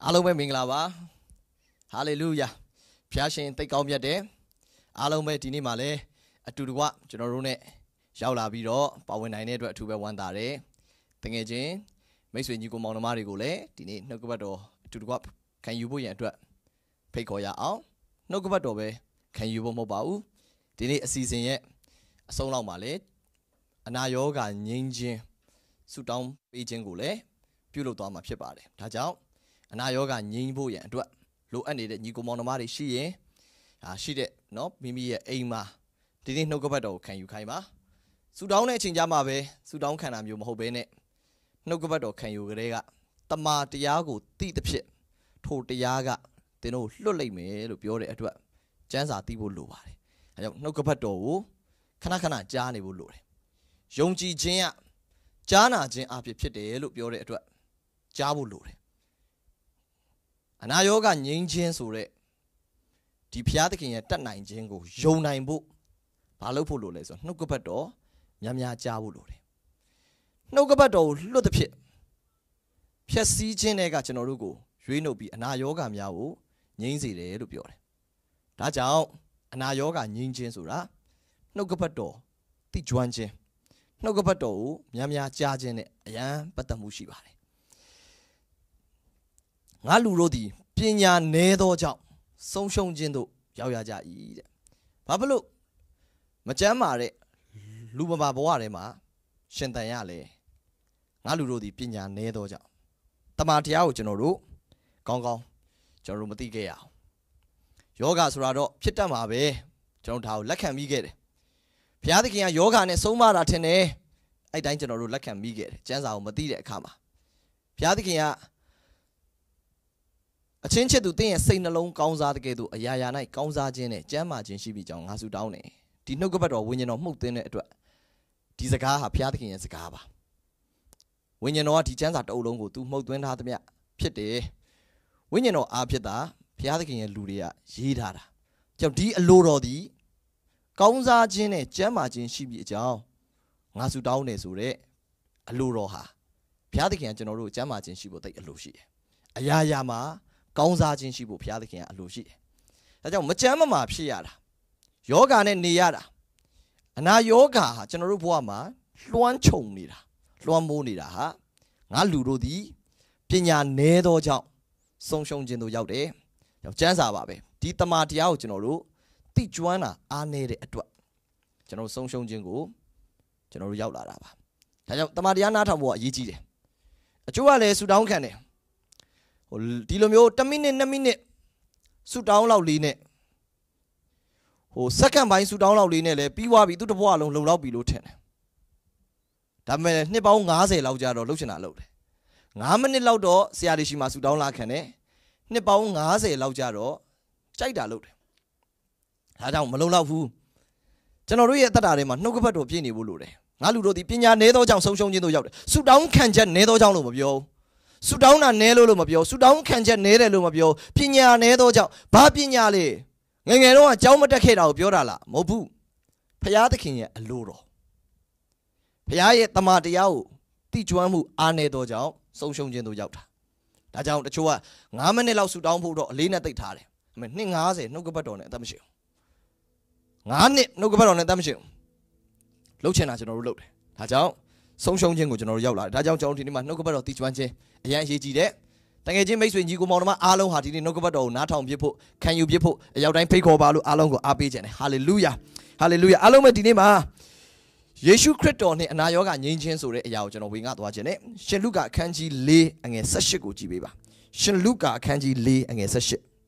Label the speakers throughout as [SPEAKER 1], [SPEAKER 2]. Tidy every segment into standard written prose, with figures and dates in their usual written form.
[SPEAKER 1] အားလုံးပဲမင်္ဂလာပါဟာလေလုယာဖျားရှင်သိတ်ကောင်းမြတ်တယ်အားလုံးပဲဒီနေ့မှာလည်းအတူတကွကျွန်တော်တို့နဲ့ရောက်လာပြီးတော့ပါဝင်နိုင်တဲ့အတွက်အထူးပဲဝမ်းသာတယ်တကယ်ချင်းမိတ်ဆွေညီကိုမောင်နှမတွေကိုလည်းဒီနေ့နှုတ်ကပတ်တော်အတူတကွခံယူဖို့ရန်အတွက်ဖိတ်ခေါ်ရအောင်နှုတ်ကပတ်တော်ပဲခံယူဖို့မဟုတ်ပါဘူးဒီနေ့အစီအစဉ်ရဲ့အဆုံးလောက်မှာလည်းအနာရောဂါငြိမ်းခြင်းဆုတောင်းပေးခြင်းကိုလည်းပြုလုပ်သွားမှာဖြစ်ပါတယ်ဒါကြောင့်အနာရောဂါငြိမ်းဖို့ရန်အတွက်လိုအပ်နေတဲ့ညီကိုမောင်နှမတွေရှိရင်ရှိတဲ့နော်မိမိရဲ့အိမ်မှာဒီနေ့နှုတ်ကပတ်တော်ကိုခံယူခိုင်းပါဆူတောင်းတဲ့အချိန်ကြမှာပဲဆူတောင်းခံတာမျိုးမဟုတ်ဘဲနဲ့နှုတ်ကပတ်တော်ခံယူကြတဲ့ကတမာတရားကိုသိသဖြင့်ထိုတရားကသင်တို့လွတ်လိုက်မယ်လို့ပြောတဲ့အတွက်ကျမ်းစာသိဖို့လိုပါတယ်အဲကြောင့်နှုတ်ကပတ်တော်ကိုခဏခဏကြားနေဖို့လိုတယ်ယုံကြည်ခြင်းကကြားနာခြင်းအဖြစ်ဖြစ်တယ်လို့ပြောတဲ့အတွက်ကြားဖို့လိုတယ်အနာရောဂါငြိမ်းခြင်းဆိုတဲ့ဒီဘုရားသခင်ရဲ့တတ်နိုင်ခြင်းကိုယုံနိုင်ဖို့ဘာလုပ်ဖို့လိုလဲဆိုနှုတ်ကပတ်တော်များများကြားဖို့လိုတယ်နှုတ်ကပတ်တော်ကိုလွတ်သဖြင့်ဖြည့်ဆည်းခြင်းတွေကကျွန်တော်တို့ကိုရွေးနှုတ်ပြီးအနာရောဂါများကိုငြိမ်းစေတယ်လို့ပြောတယ်ဒါကြောင့်အနာရောဂါငြိမ်းခြင်းဆိုတာနှုတ်ကပတ်တော်သိကျွမ်းခြင်းနှုတ်ကပတ်တော်ကိုများများကြားခြင်းနဲ့အရန်ပတ်သက်မှုရှိပါတယ်ငါလူတို့သည်ပညာနည်းသောကြောင့်ဆုံးရှုံးခြင်းတို့ရောက်ရကြ၏တဲ့ဘာဖြစ်လို့မကျမ်းမာတဲ့လူမဘာဘဝထဲမှာရှင်သန်ရလဲငါလူတို့သည်ပညာနည်းသောကြောင့်တမန်တရားကိုကျွန်တော်တို့ကောင်းကောင်းကျွန်တော်တို့မသိခဲ့ရအောင်ယောဂဆိုတာတော့ဖြစ်တတ်မှာပဲကျွန်တော်ဒါကိုလက်ခံမိခဲ့တယ်ဘုရားသခင်ကယောဂနဲ့ဆုံးမတာထင်တယ်အဲ့တိုင်းကျွန်တော်တို့လက်ခံမိခဲ့တယ်ကျမ်းစာကိုမသိတဲ့အခါမှာဘုရားသခင်ကအချင်းချစ်သူတင်းရဲ့စိတ်နှလုံးကောင်းစားတဲ့ကဲ့သို့အရာရာ၌ကောင်းစားခြင်းနဲ့ကျမ်းမာခြင်းရှိပြီးကြောင်းငါဆုတောင်းတယ်ဒီနှုတ်ကပတ်တော်ဝိညာဉ်တော်မှုတ်သွင်းတဲ့အတွက်ဒီစကားဟာဘုရားသခင်ရဲ့စကားပါဝိညာဉ်တော်ကဒီကျမ်းစာတအုပ်လုံးကိုသူမှုတ်သွင်းထားသမျှဖြစ်တယ်ဝိညာဉ်တော်အားဖြစ်တာဘုရားသခင်ရဲ့လူတွေကရေးထားတာကြောင့်ဒီအလိုတော်ဒီကောင်းစားခြင်းနဲ့ကျမ်းမာခြင်းရှိပြီးအကြောင်းငါဆုတောင်းတယ်ဆိုတဲ့အလိုတော်ဟာဘုရားသခင်ကကျွန်တော်တို့ကျမ်းမာခြင်းရှိဖို့တိတ်အလိုရှိတယ်အရာရာမှာကောင်းစားခြင်းရှိဖို့ဘုရားသခင်ကအလိုရှိတယ်ဒါကြောင့်မကျမ်းမာဖြစ်ရတာယောဂာနဲ့နေရတာအနာယောဂါဟာကျွန်တော်တို့ဘဝမှာလွှမ်းခြုံနေတာလွှမ်းမိုးနေတာဟာငါလူတို့သည်ပညာနည်းသောကြောင့်ဆုံးရှုံးခြင်းတို့ရောက်တယ်ကျမ်းစာပါပဲဒီတမန်တရားကိုကျွန်တော်တို့သိကျွမ်းတာအားနည်းတဲ့အတွက်ကျွန်တော်ဆုံးရှုံးခြင်းကိုကျွန်တော်တို့ရောက်လာတာပါဒါကြောင့်တမန်တရားနားထောင်ဖို့ကအရေးကြီးတယ်အကျိုးကလည်းဆူတောင်းခံတယ်ဒီလိုမျိုး1မိနစ်2မိနစ်ဆူတောင်းလောက်လေးနဲ့စက္ကန့်ပိုင်းဆူတောင်းလောက်လေးနဲ့လည်းပြီးသွားပြီသူတဘွားလုံးလုံလောက်ပြီလို့ထင်တယ်ဒါပေမဲ့နှစ်ပေါင်း90လောက်ကြာတော့လှုပ်ချင်တာလှုပ်တယ်9မိနစ်လောက်တော့ဆရာတွေရှိမှဆူတောင်းလာခံတယ်နှစ်ပေါင်း90လောက်ကြာတော့ကြိုက်တာလှုပ်တယ်ဒါကြောင့်မလုံလောက်ဘူးကျွန်တော်တို့ရဲ့အသက်တာထဲမှာနှုတ်ကပတ်တော်ပြည့်နေဖို့လိုတယ်ငါလူတို့ဒီပညာနည်းသောကြောင့်ဆုံးရှုံးခြင်းတို့ရောက်တယ်ဆူတောင်းခံချက်နည်းသောကြောင့်လို့မပြောဆူတောင်းတာနည်းလို့မပြောဆူတောင်းခံချက်နည်းတယ်လို့မပြောပညာနည်းသောကြောင့်ဘာပညာလဲငယ်ငယ်တော့အကြောင်းမတက်ခဲ့တာကိုပြောတာလားမဟုတ်ဘူးဖခင်သခင်ရဲ့အလိုတော်ဖခင်ရဲ့တမန်တရားကိုသိကျွမ်းမှုအားနည်းသောကြောင့်ဆုံးရှုံးခြင်းတို့ရောက်တာဒါကြောင့်တချို့က9မိနစ်လောက်ဆူတောင်းဖို့တော့အလေးနဲ့သိထားတယ်အမေ250နှုတ်ကပတ်တော်နဲ့အသက်မရှိဘူး9နှစ်နှုတ်ကပတ်တော်နဲ့အသက်မရှိဘူးလှုပ်ချင်တာကျွန်တော်တို့လှုပ်တယ်ဒါကြောင့်ဆုံးရှုံးခြင်းကိုကျွန်တော်တို့ရောက်လာတယ်ဒါကြောင့်ကျွန်တော်ဒီနေ့မှာနှုတ်ကပတ်တော်သိကျွမ်းခြင်းအရန်အရေးကြီးတယ်တကယ်ချင်းမိတ်ဆွေညီကိုမောင်နှမအားလုံးဟာဒီနေ့နှုတ်ကပတ်တော်ကိုနားထောင်ပြဖို့ခံယူပြဖို့အရောက်တိုင်းဖိတ်ခေါ်ပါလို့အားလုံးကိုအားပေးခြင်းတယ်ဟာလေလုယာဟာလေလုယာအားလုံးပဲဒီနေ့မှာယေရှုခရစ်တော်နဲ့အနာရောဂါငြိမ်းခြင်းဆိုတဲ့အရာကိုကျွန်တော်ဝေငှသွားခြင်းနဲ့ရှင်လုကာအခန်းကြီး4အငယ်18ကိုကြည့်ပေးပါရှင်လုကာအခန်းကြီး4အငယ်18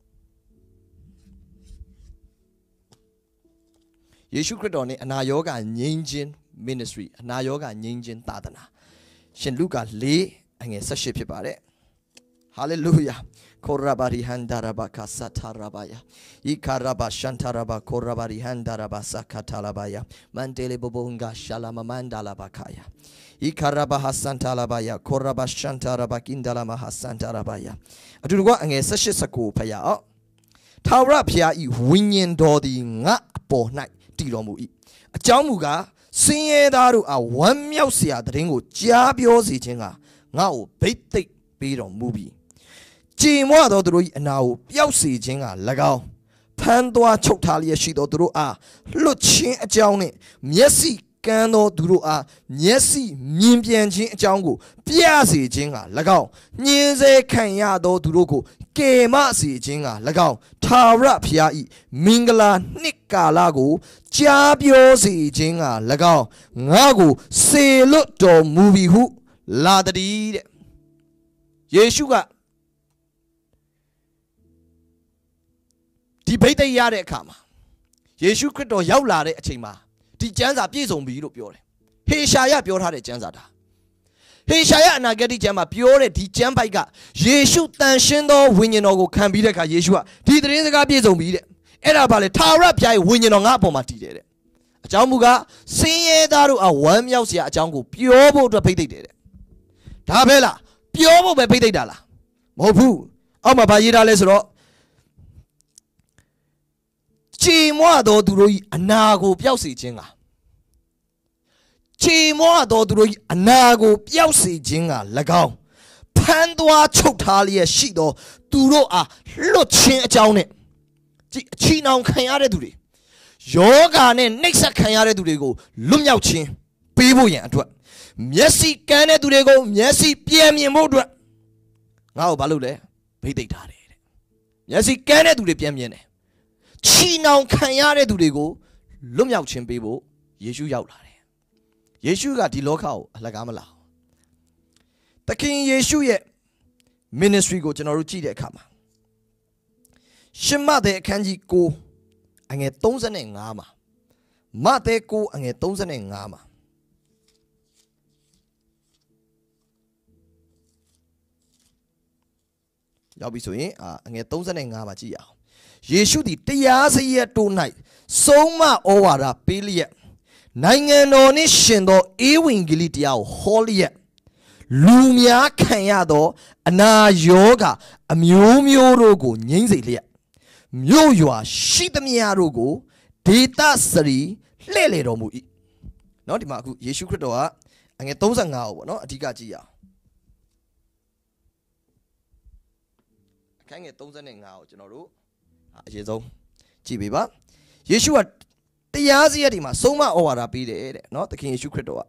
[SPEAKER 1] ယေရှုခရစ်တော်နဲ့အနာရောဂါငြိမ်းခြင်း ministry အနာရောဂါငြိမ်းခြင်းသာသနာရှင်လုကာ4အငယ်18ဖြစ်ပါတယ်Hallelujah. Korabari handaraba kasatarabaya. Ikaraba shantaraba korabari handaraba sakatalabaya. Mandele bobonga shalama mandalabakaya. Ikaraba hasantalabaya koraba shantaraba kindalama hasantarabaya. Aduwa ange sashissako paya. Tawra pya I winyin dodi nga apo nai tilomu I. Achamuga sinye daru a wan myauk sia သတင်းကိုကြားပြောစေခြင်းကငါ့ကိုဘိတ်သိက်ပေးတော်မူပြီးကြေမွသောသူတို့၏အနာကိုပျောက်စေခြင်းက၎င်းဖမ်းသွားချုပ်ထားလျက်ရှိသောသူတို့အားလွတ်ခြင်းအကြောင်းနှင့်မျက်စိကန်းသောသူတို့အားမျက်စိမြင်ပြန်ခြင်းအကြောင်းကိုပြစေခြင်းက၎င်းညှင်းဆဲခံရသောသူတို့ကိုကယ်မစေခြင်းက၎င်းထာဝရဘုရား၏မင်္ဂလာနှစ်ကာလကိုကြားပြောစေခြင်းက၎င်းငါကိုစေလွတ်တော်မူပြီဟုလာတည်းတဲ့ယေရှုကဒီဗိသိက်ရတဲ့အခါမှာယေရှုခရစ်တော်ရောက်လာတဲ့အချိန်မှာဒီကျမ်းစာပြည့်စုံပြီလို့ပြောတယ်ဟေရှာယပြောထားတဲ့ကျမ်းစာဒါဟေရှာယအနာဂတ်ကျမ်းမှာပြောတဲ့ဒီကျမ်းပိုက်ကယေရှုတန်ရှင်းသောဝိညာဉ်တော်ကိုခံပြီးတဲ့အခါယေရှုကဒီသတင်းစကားပြည့်စုံပြီတဲ့အဲ့ဒါဘာလဲထာဝရဘုရားရဲ့ဝိညာဉ်တော်ငါ့အပေါ်မှာတည်တယ်တဲ့အကြောင်းမူကားဆင်းရဲသားတို့အဝမ်းမြောက်စရာအကြောင်းကိုပြောဖို့အတွက်ဖိတ်သိက်တယ်တဲ့ဒါပဲလားပြောဖို့ပဲဖိတ်သိက်တာလားမဟုတ်ဘူးအောက်မှာဘာရေးထားလဲဆိုတော့ကြေမွသောသူတို့၏အနာကိုပျောက်စေခြင်းကကြေမွသောသူတို့၏အနာကိုပျောက်စေခြင်းက၎င်းဖမ်းသွားချုပ်ထားလျက်ရှိသောသူတို့အားလွတ်ခြင်းအကြောင်းနဲ့ကြည်အချီနှောင်ခံရတဲ့သူတွေယောဂါနဲ့နှိပ်စက်ခံရတဲ့သူတွေကိုလွတ်မြောက်ခြင်းပေးဖို့ရန်အတွက်မျက်စိကန်းတဲ့သူတွေကိုမျက်စိပြန်မြင်ဖို့အတွက်ငါ့ကိုဘာလုပ်လဲဗိသိက်ထားတယ်တဲ့မျက်စိကန်းတဲ့သူတွေပြန်မြင်တယ်ချီနှောင်ခံရတဲ့သူတွေကိုလွတ်မြောက်ခြင်းပေးဖို့ယေရှုရောက်လာတယ်ယေရှုကဒီလောကကိုအလကားမလာသခင်ယေရှုရဲ့ ministry ကိုကျွန်တော်တို့ကြည့်တဲ့အခါမှာရှမသက်အခန်းကြီး9အငယ်35မှာမသက်9အငယ်35မှာရောက်ပြီဆိုရင်အငယ်35မှာကြည့်ရအောင်ယေရှုသည်တရားစရက်တို့၌ဆုံးမဩဝါဒပေးလျက်နိုင်ငံတော်နှင့်ရှင်သောဧဝံဂေလိတရားကိုဟောလျက်လူများခံရသောအနာရောဂါအမျိုးမျိုးတို့ကိုငြိမ်းစေလျက်မြို့ရွာရှိသမျှတို့ကိုဒေသစရီလှည့်လေတော်မူ၏เนาะဒီမှာအခုယေရှုခရစ်တော်ကအငယ်35ကိုပေါ့เนาะအဓိကကြည့်ရအောင်အခန်းငယ်35ကိုကျွန်တော်တို့အရေးဆုံးကြည့်ပေးပါယေရှုကတရားစရက်ဒီမှာဆုံးမဩဝါဒပေးတယ်တဲ့เนาะသခင်ယေရှုခရစ်တော်က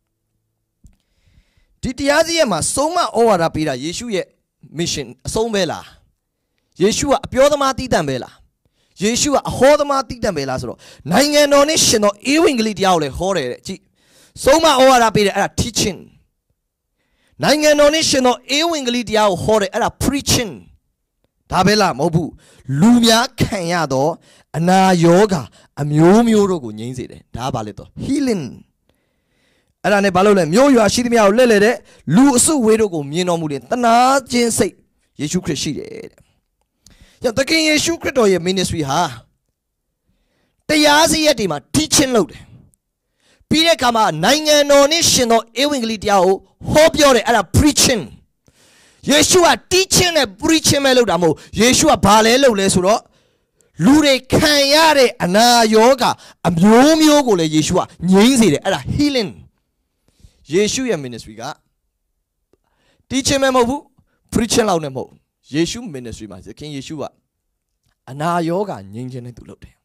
[SPEAKER 1] ဒီတရားစရက်မှာဆုံးမဩဝါဒပေးတာယေရှုရဲ့ mission အဆုံးပဲလားယေရှုကအပြောသမားတည်တံ့ပဲလားယေရှုကအဟောသမားတည်တံ့ပဲလားဆိုတော့နိုင်ငံတော်နဲ့ရှင်တော်ဧဝံဂေလိတရားကိုလည်းဟောတယ်တဲ့ကြည့်ဆုံးမဩဝါဒပေးတယ်အဲ့ဒါ teaching နိုင်ငံတော်နဲ့ရှင်တော်ဧဝံဂေလိတရားကိုဟောတယ်အဲ့ဒါ preaching ဒါပဲလားမဟုတ်ဘူးလူများခံရသောအနာရောဂါအမျိုးမျိုးတို့ကိုငြိမ်းစေတယ်ဒါကဘာလဲတော့ healing အဲ့ဒါနဲ့ဘာလို့လဲမြို့ရွာရှိသမျှကိုလှည့်လေတဲ့လူအစုဝေးတို့ကိုမြင်တော်မူတယ်တနာခြင်းစိတ်ယေရှုခရစ်ရှိတယ်တဲ့။သခင်ယေရှုခရစ်တော်ရဲ့ ministry ဟာတရားစရက်တွေမှာ teaching လုပ်တယ်။ပြီးတဲ့အခါမှာနိုင်ငံတော်နဲ့ရှင်သောဧဝံဂေလိတရားကိုဟောပြောတယ်အဲ့ဒါ preaching ယေရှုက teaching နဲ့ preaching ပဲလုပ်တာမဟုတ်ယေရှုကဘာလဲလုပ်လဲဆိုတော့လူတွေခံရတဲ့အနာရောဂါအမျိုးမျိုးကိုလည်းယေရှုကငြိမ်းစေတယ်အဲ့ဒါ healing ယေရှုရဲ့ ministry က teaching ပဲမဟုတ်ဘူး preaching လောက်နဲ့မဟုတ်ယေရှု ministry မှာသခင်ယေရှုကအနာရောဂါငြိမ်းခြင်းနဲ့သူလုပ်တယ်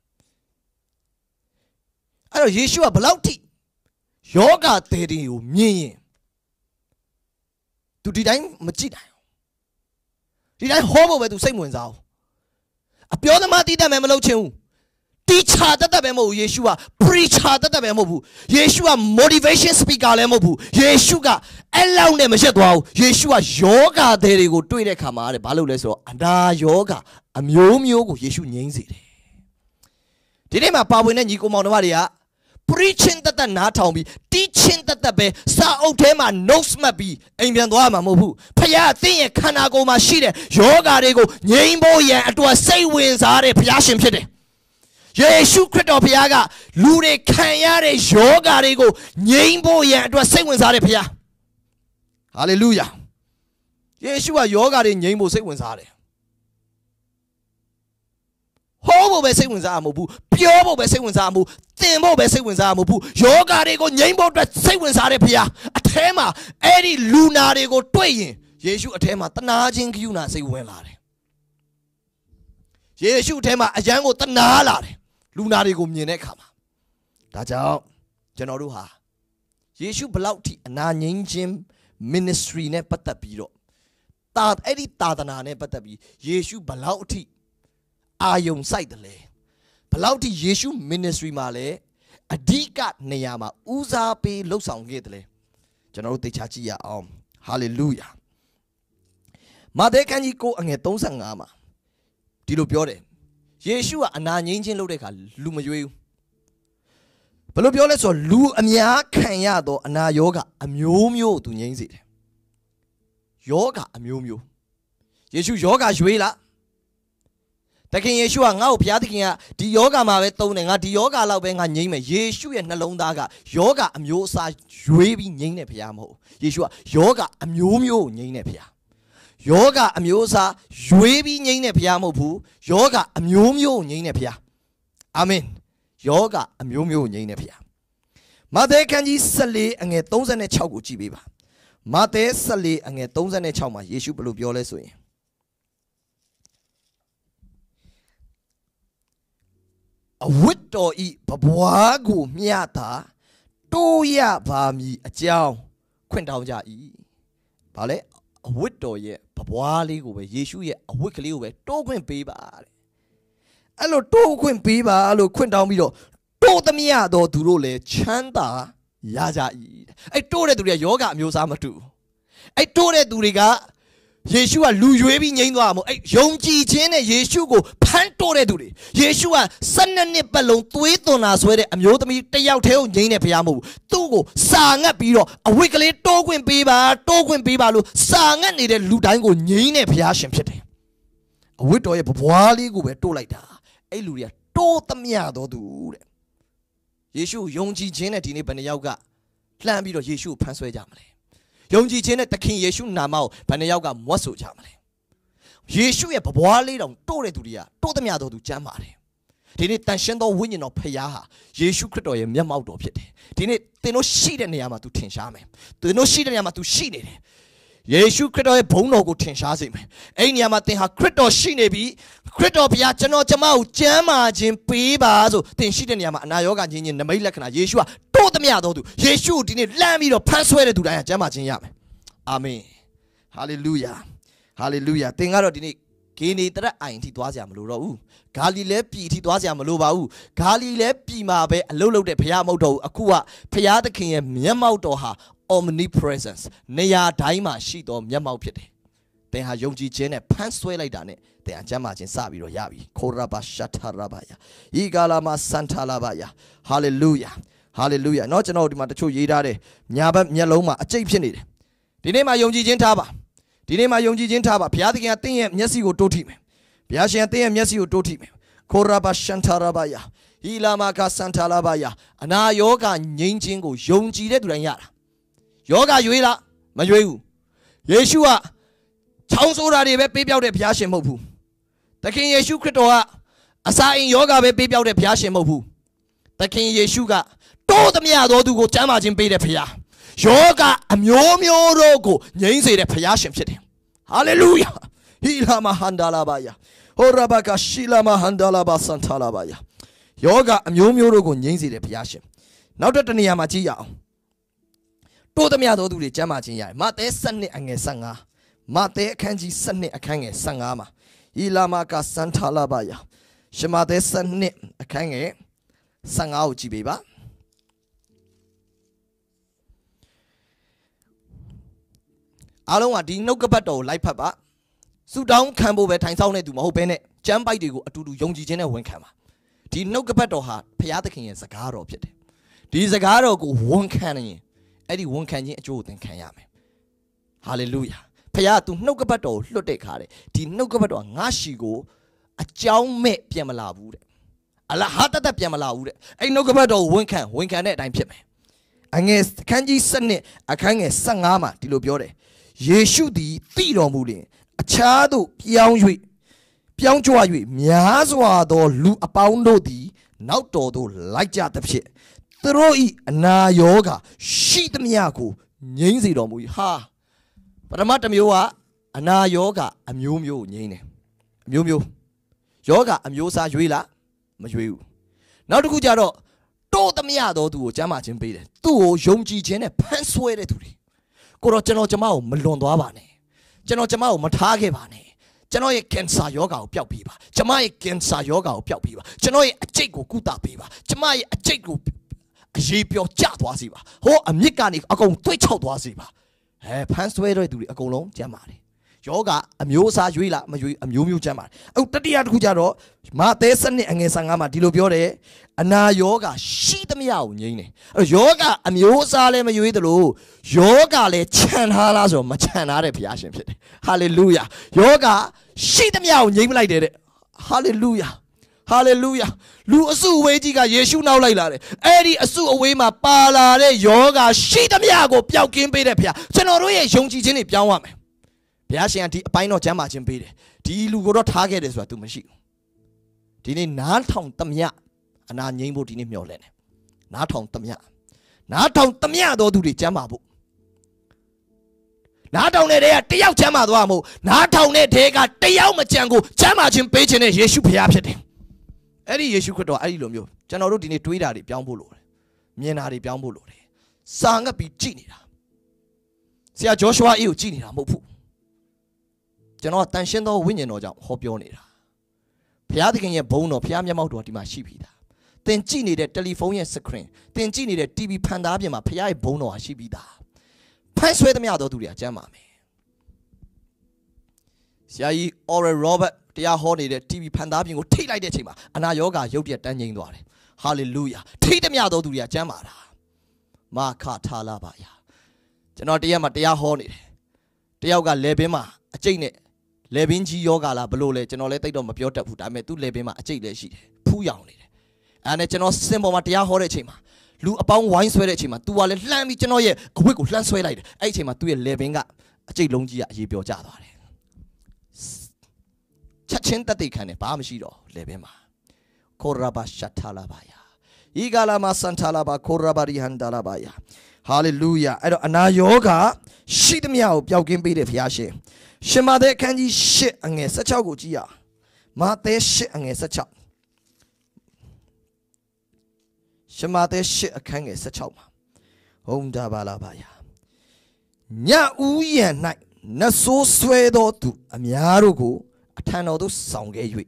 [SPEAKER 1] အဲ့တော့ယေရှုကဘလောက်ထိယောဂတဲ့တွေကိုမြင်ရင်သူဒီတိုင်းမကြည့်နိုင်ဒီတိုင်းဟောဖို့ပဲသူစိတ်ဝင်စားအောင်အပြောသမားတည်တတ်မယ်မလုပ်ချင်ဘူး teacher တတ်ပဲမဟုတ်ဘူးယေရှုက preacher တတ်ပဲမဟုတ်ဘူးယေရှုက motivation speaker လည်းမဟုတ်ဘူးယေရှုကအဲ့လောက်နဲ့မရှက်သွားဘူးယေရှုကယောဂတဲ့တွေကိုတွေ့တဲ့ခါမှာတဲ့ဘာလို့လဲဆိုတော့အနာယောဂအမျိုးမျိုးကိုယေရှုငြိမ်းစေတယ်ဒီနေ့မှာပါဝင်တဲ့ညီကိုမောင်တို့တွေက preaching တတ်နားထောင်ပြီး teaching တတ်ပဲစာအုပ်ထဲမှာ notes မှတ်ပြီးအိမ်ပြန်သွားမှာမဟုတ်ဘူးဖခင်အသင်ရဲ့ခန္ဓာကိုယ်မှာရှိတဲ့ယောဂတွေကိုငြိမ်းဖို့ရန်အတွက်စိတ်ဝင်စားတဲ့ဘုရားရှင်ဖြစ်တယ်ယေရှုခရစ်တော်ဘုရားကလူတွေခံရတဲ့ယောဂတွေကိုငြိမ်းဖို့ရန်အတွက်စိတ်ဝင်စားတဲ့ဘုရားဟာလေလုယာယေရှုကယောဂတွေငြိမ်းဖို့စိတ်ဝင်စားတယ်ဟောဖို့ပဲစိတ်ဝင်စားမှာမဟုတ်ဘူးပြောဖို့ပဲစိတ်ဝင်စားမှာမဟုတ်သင်ဖို့ပဲစိတ်ဝင်စားမှာမဟုတ်ဘူးယောဂတွေကိုငြိမ်းဖို့အတွက်စိတ်ဝင်စားတဲ့ဘုရားအထဲမှာအဲ့ဒီလူနာတွေကိုတွေ့ရင်ယေရှုအထဲမှာတနာခြင်းကရုဏာစိတ်ဝင်လာတယ်ယေရှုအထဲမှာအယံကိုတနာလာတယ်လူနာတွေကိုမြင်တဲ့အခါမှာဒါကြောင့်ကျွန်တော်တို့ဟာယေရှုဘလောက်ထိအနာငြိမ်းခြင်း ministry နဲ့ပတ်သက်ပြီးတော့အဲ့ဒီသာသနာနဲ့ပတ်သက်ပြီးယေရှုဘလောက်အထိအာယုံစိုက်တယ်လဲဘလောက်ထိယေရှု ministry မှာလဲအဓိကနေရာမှာဦးစားပေးလှုပ်ဆောင်ခဲ့တယ်လဲကျွန်တော်တို့သိချကြည့်ရအောင်ဟာလေလုယာမာသဲခန်းကြီး9အငယ်35မှာဒီလိုပြောတယ်ယေရှုကအနာငြိမ်းခြင်းလုပ်တဲ့အခါလူမရွေးဘူးဘယ်လိုပြောလဲဆိုတော့လူအများခံရသောအနာယောဂအမျိုးမျိုးသူငြိမ်းစေတယ်ယောဂအမျိုးမျိုးယေရှုယောဂရွေးလားတခင်ယေရှုကငါ့ကိုဘုရားသခင်ကဒီယောဂမှာပဲသုံးတယ်ငါဒီယောဂလောက်ပဲငါငြိမ်းမယ်ယေရှုရဲ့နှလုံးသားကယောဂအမျိုးအစားရွေးပြီးငြိမ်းတဲ့ဘုရားမဟုတ်ယေရှုကယောဂအမျိုးမျိုးငြိမ်းတဲ့ဘုရားယောဂအမျိုးအစားရွေးပြီးငြိမ်းတဲ့ဘုရားမဟုတ်ဘူးယောဂအမျိုးမျိုးငြိမ်းတဲ့ဘုရားအာမင်ယောဂအမျိုးမျိုးငြိမ်းတဲ့ဘုရားမာသဲခန်းကြီး14အငယ်36ကိုကြည့်ပေးပါမာသဲ14အငယ်36မှာယေရှုဘယ်လိုပြောလဲဆိုရင်အဝတ်တော်ဤဘဘွားကိုမျှတာတိုးရပါမည်အကြောင်းခွင့်တောင်းကြ၏ဗာလဲအဝတ်တော်ရဲ့ဘဘွားလေးကိုပဲယေရှုရဲ့အဝတ်ကလေးကိုပဲတိုးခွင့်ပေးပါတဲ့အဲ့လိုတိုးခွင့်ပေးပါလို့ခွင့်တောင်းပြီးတော့တိုးသမျှတော့သူတို့လည်းချမ်းသာရကြ၏အဲ့တိုးတဲ့သူတွေကယောဂအမျိုးအစားမတူအဲ့တိုးတဲ့သူတွေကယေရှုကလူရွေးပြီးငြိမ်းသွားမှာမဟုတ်အဲ့ယုံကြည်ခြင်းနဲ့ယေရှုကိုဖန်တိုးတဲ့သူတွေယေရှုက12နှစ်ပတ်လုံးသွေးသွန်တာဆွဲတဲ့အမျိုးသမီးတယောက်တည်းကိုငြိမ်းတဲ့ဘုရားမဟုတ်ဘူးသူ့ကိုစာငတ်ပြီးတော့အဝိကလေးတိုးခွင့်ပေးပါလို့စာငတ်နေတဲ့လူတိုင်းကိုငြိမ်းတဲ့ဘုရားရှင်ဖြစ်တယ်အဝိတော်ရဲ့ဘဘွားလေးကိုပဲတိုးလိုက်တာအဲ့လူတွေကတိုးသမျှတော်သူတဲ့ယေရှုယုံကြည်ခြင်းနဲ့ဒီနေ့ဘယ်နှယောက်ကလှမ်းပြီးတော့ယေရှုကိုဖန်ဆွဲကြမလဲယုံကြည်ခြင်းနဲ့သခင်ယေရှုနာမကိုဘယ်နှယောက်ကမွတ်ဆိုကြမလဲယေရှုရဲ့ဘဘွားလေးတောင်တိုးတဲ့သူတွေကတိုးသမျှတော်သူကျမ်းပါတယ်ဒီနေ့တန်ရှင်းသောဝိညာဉ်တော်ဖခင်ဟာယေရှုခရစ်တော်ရဲ့မျက်မှောက်တော်ဖြစ်တယ်ဒီနေ့သင်တို့ရှိတဲ့နေရာမှာ तू ထင်ရှားမယ်သင်တို့ရှိတဲ့နေရာမှာ तू ရှိနေတယ်ယေရှုခရစ်တော်ရဲ့ဘုန်းတော်ကိုထင်ရှားစေမယ်အဲ့ဒီနေရာမှာသင်ဟာခရစ်တော်ရှိနေပြီခရစ်တော်ဘုရားကျွန်တော်ကျမကိုကျမ်းမာခြင်းပေးပါဆိုသင်ရှိတဲ့နေရာမှာအနာရောဂါချင်းနမိတ်လက္ခဏာယေရှုကတိုးသမျှတော်သူယေရှုဒီနေ့လှမ်းပြီးတော့ဖန်ဆွဲတဲ့သူတိုင်းဟာကျမ်းမာခြင်းရမယ်အာမင်ဟာလေလုယာဟာလေလုယာသင်ကတော့ဒီနေ့ဂေနေတရက်အိုင်ထိသွားကြမလို့တော့ဘူးဂါလိလဲပြည်ထိသွားကြမလို့ပါဘူးဂါလိလဲပြည်မှာပဲအလုတ်လုတ်တဲ့ဘုရားမဟုတ်တော့ဘူးအခုကဘုရားသခင်ရဲ့မျက်မှောက်တော်ဟာ omnipresence နေရာတိုင်းမှာရှိသောမျက်မှောက်ဖြစ်တယ်သင်ဟာယုံကြည်ခြင်းနဲ့ဖန်ဆွဲလိုက်တာနဲ့သင်အကျမ်းမာခြင်းစပြီးတော့ရပြီခိုရာဘာရှတာရာဘာယာဤကာလာမှာစန်တာလာဘာယာဟာလေလုယာဟာလေလုယာเนาะကျွန်တော်ဒီမှာတချို့ရေးထားတယ်ညာဘက်မျက်လုံးမှာအကျိတ်ဖြစ်နေတယ်ဒီနေ့မှာယုံကြည်ခြင်းထားပါဒီနေ့မှာယုံကြည်ခြင်းထားပါဘုရားသခင်ကသင်ရဲ့မျက်စိကိုတိုးထိမယ်ဘုရားရှင်ကသင်ရဲ့မျက်စိကိုတိုးထိမယ်ခိုရာဘာရှန်တာရာဘာယာဟီလာမာကာစန်တာလာဘာယာအနာယောဂငြိမ်းခြင်းကိုယုံကြည်တဲ့သူတိုင်းရတာယောဂရွေးလားမရွေးဘူးယေရှုကချောင်းဆိုတာတွေပဲပေးပြောက်တဲ့ဘုရားရှင်မဟုတ်ဘူးသခင်ယေရှုခရစ်တော်ကအစာအိမ်ယောဂပဲပေးပြောက်တဲ့ဘုရားရှင်မဟုတ်ဘူးသခင်ယေရှုကတိုးသမျှသောသူကိုကျမ်းမာခြင်းပေးတဲ့ဘုရားယောဂအမျိုးမျိုးတို့ကိုငြိမ်းစေတဲ့ဘုရားရှင်ဖြစ်တယ်ဟာလေလုယာဟီလာမဟန်ဒါလာဘာယာဟိုရာဘကာရှီလာမဟန်ဒါလာဘာစန်တာလာဘာယာယောဂအမျိုးမျိုးတို့ကိုငြိမ်းစေတဲ့ဘုရားရှင်နောက်တစ်နေရာမှာကြည့်ရအောင်တိုးသမျှသောသူတွေကျမ်းမာခြင်းရတယ်မာသဲ7အငယ်15မာသဲအခန်းကြီး7အခန်းငယ်15မှာဟီလာမကာစန်တာလာဘာယာရှမာသဲ7အခန်းငယ်15ကိုကြည့်ပေးပါအားလုံးကဒီနှုတ်ကပတ်တော်ကိုလိုက်ဖတ်ပါဆူတောင်းခံဖို့ပဲထိုင်ဆောင်နေသူမဟုတ်ဘဲနဲ့ကျမ်းပိုက်တွေကိုအတူတူယုံကြည်ခြင်းနဲ့ဝန်ခံပါဒီနှုတ်ကပတ်တော်ဟာဘုရားသခင်ရဲ့စကားတော်ဖြစ်တယ်ဒီစကားတော်ကိုဝန်ခံရင်အဲ့ဒီဝန်ခံခြင်းအကျိုးကိုသင်ခံရမယ်ဟာလေလုယာဘုရားသူနှုတ်ကပတ်တော်ကိုလွတ်တဲ့ခါတဲ့ဒီနှုတ်ကပတ်တော်ငါရှိကိုအကြောင်းမဲ့ပြန်မလာဘူးတဲ့အလားဟာတပြန်မလာဘူးတဲ့အဲ့နှုတ်ကပတ်တော်ကိုဝန်ခံတဲ့အတိုင်းဖြစ်မယ်အငယ်အခန်းကြီး7အခန်းငယ်15မှာဒီလိုပြောတယ်ယေရှုသည်သိတော်မူလျှင်အခြားသို့ပြောင်းကြွ၍များစွာသောလူအပေါင်းတို့သည်နောက်တော်သို့လိုက်ကြသဖြင့်သူတို့၏အနာရောဂါရှိသမျှကိုငြိမ်းစေတော်မူ၏ဟာဘ Paramata Mua, Ana Yoga, a Mew, Yene. Mew. Yoga, a Musa, Juila, Maju. Now to Gujaro, told the Miado to Jamach and Bede. Two Yonji Jene, Panswede to me. Goro General Jamal, Melondo Avane. General Jamal, Matage Vane. Janoi Kensa Yoga, Piao Piba. Jamai Kensa Yoga, Piao Piba. Janoi a Jago Kuta Piba. Jamai a Jago Jipio Chatwaziba. Ho a Mikani, a go Twitch out Waziba. Eh, Panswede to a Golon, Jamari. Yoga, a Musa Juila, Maju, a Mumu Jamar. Oh, Tadia Kujaro, Mate Sunny and Sangama Dilobiore, Ana Yoga, she the meow, Yene. Yoga, a Musa Lema Yuidalo, Yoga le Chan Halazo, Machanare Piashim. Hallelujah. Yoga, she the meow, Yim like it. Hallelujah. Hallelujah. Lu Asu Wajiga, Yeshu now like Eddie Asu away my pala, Yoga, she the meow, Piao Kim Pia, General Yonji Jenny Piawame. Piashanti, Pino Jamach and Pede. Tilu target is what to machine. Tini Naton Tamia, and I name Botini Miolen. Naton Tamia. Naton Tamia do the Jamabu. Not only there, Tiao Jamaduamo, not only take a Tiao Machango, Jamach and Page and Yeshu Piapet. Eddie Yeshu could I love you. General Dini Tweeda, Piambulo. Mienari Piambulo. Sanga Piginida. See Joshua Eugenia Mopu. General Tanshendo Winyan or Hopionida. Piating a bone or Piamia Mautima Shipida. Then Gini the telephone screen. Then Gini the TV Pandabima Pia Bono Shibida. Pansway the Miado to the Jamame. Siai or Robert, they are holding the TV Pandabim will take like the chamber. And I yoga Yodia Danying Dore. Hallelujah. Take the Miado to the Jamara. Makatalabaya. General Diama, they are holding. Diaga Lebima, a chain. Lebinji yoga la below le general let them appear to put I met to lebima a chile sheet. Puyang. And a general symbol Matia Horechima. Lu upon wine sweat chima, 2 hours lammy genoye, a wicked land sweat light, a chima to a living up, a chilongia yibio jadore. Chachin that they can a palm shido, lebima. Koraba shatalabaya. Igalama santalaba, korabari handalabaya. Hallelujah. I don't know yoga, shit me out, Yaukim be the Fiashe. Shema de candy shit and a such a gujia. Mate shit and a such a. Shema de shit a can a such a. Home da balabaya. Nya uye night, na so swedo to a miarugo, a tanodo song gay.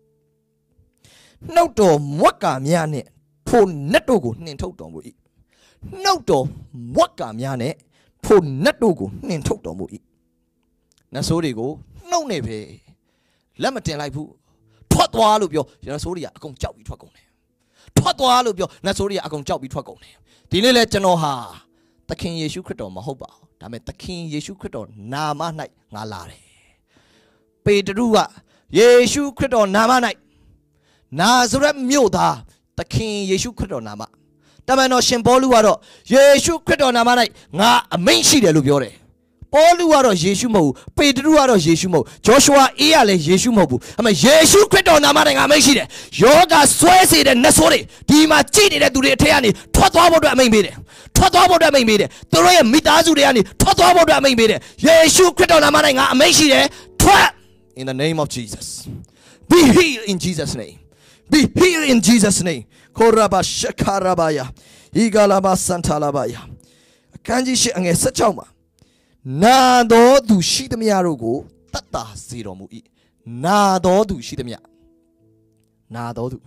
[SPEAKER 1] No to mwaka miane, po netogo, nintoto mu eat. No to mwaka miane, po netogo, nintoto mu eat. Na so they go, no neve. Lamatin like who? Twatwa loop yo, Nasoria, a con chop between. Twatwa loop yo, Nasoria, a con chop between. Dinele Genoha, the King Yeshu Crito, Mahoba, Damet the King Yeshu Crito, Nama night, Nalare. Pedrua, Yeshu Crito, Nama night. Nazareth Muda, the King Yeshu Crito Nama. Damano Shimboluaro, Yeshu Crito Nama night, Na a main sheet lubiore. Oluaro Jeshumo, Pedruaro Jeshumo, Joshua Eale Jeshumobu. I'm a Jeshu Credo Namang Amashide. Yoga Swayze and Nasori, Dima Chidi to the Teani, Totobo that may be there. Totobo that may be there. The Royal Mitazuriani, Totobo that may be there. Jeshu Credo Namang Amashide, trap in the name of Jesus. Be healed in Jesus' name. Be healed in Jesus' name. Koraba Shakarabaya, Igalaba Santalabaya. Kanji Shang is such a Nado do she the miarugo, tata zero mu. Nado do she the mia. Nado do.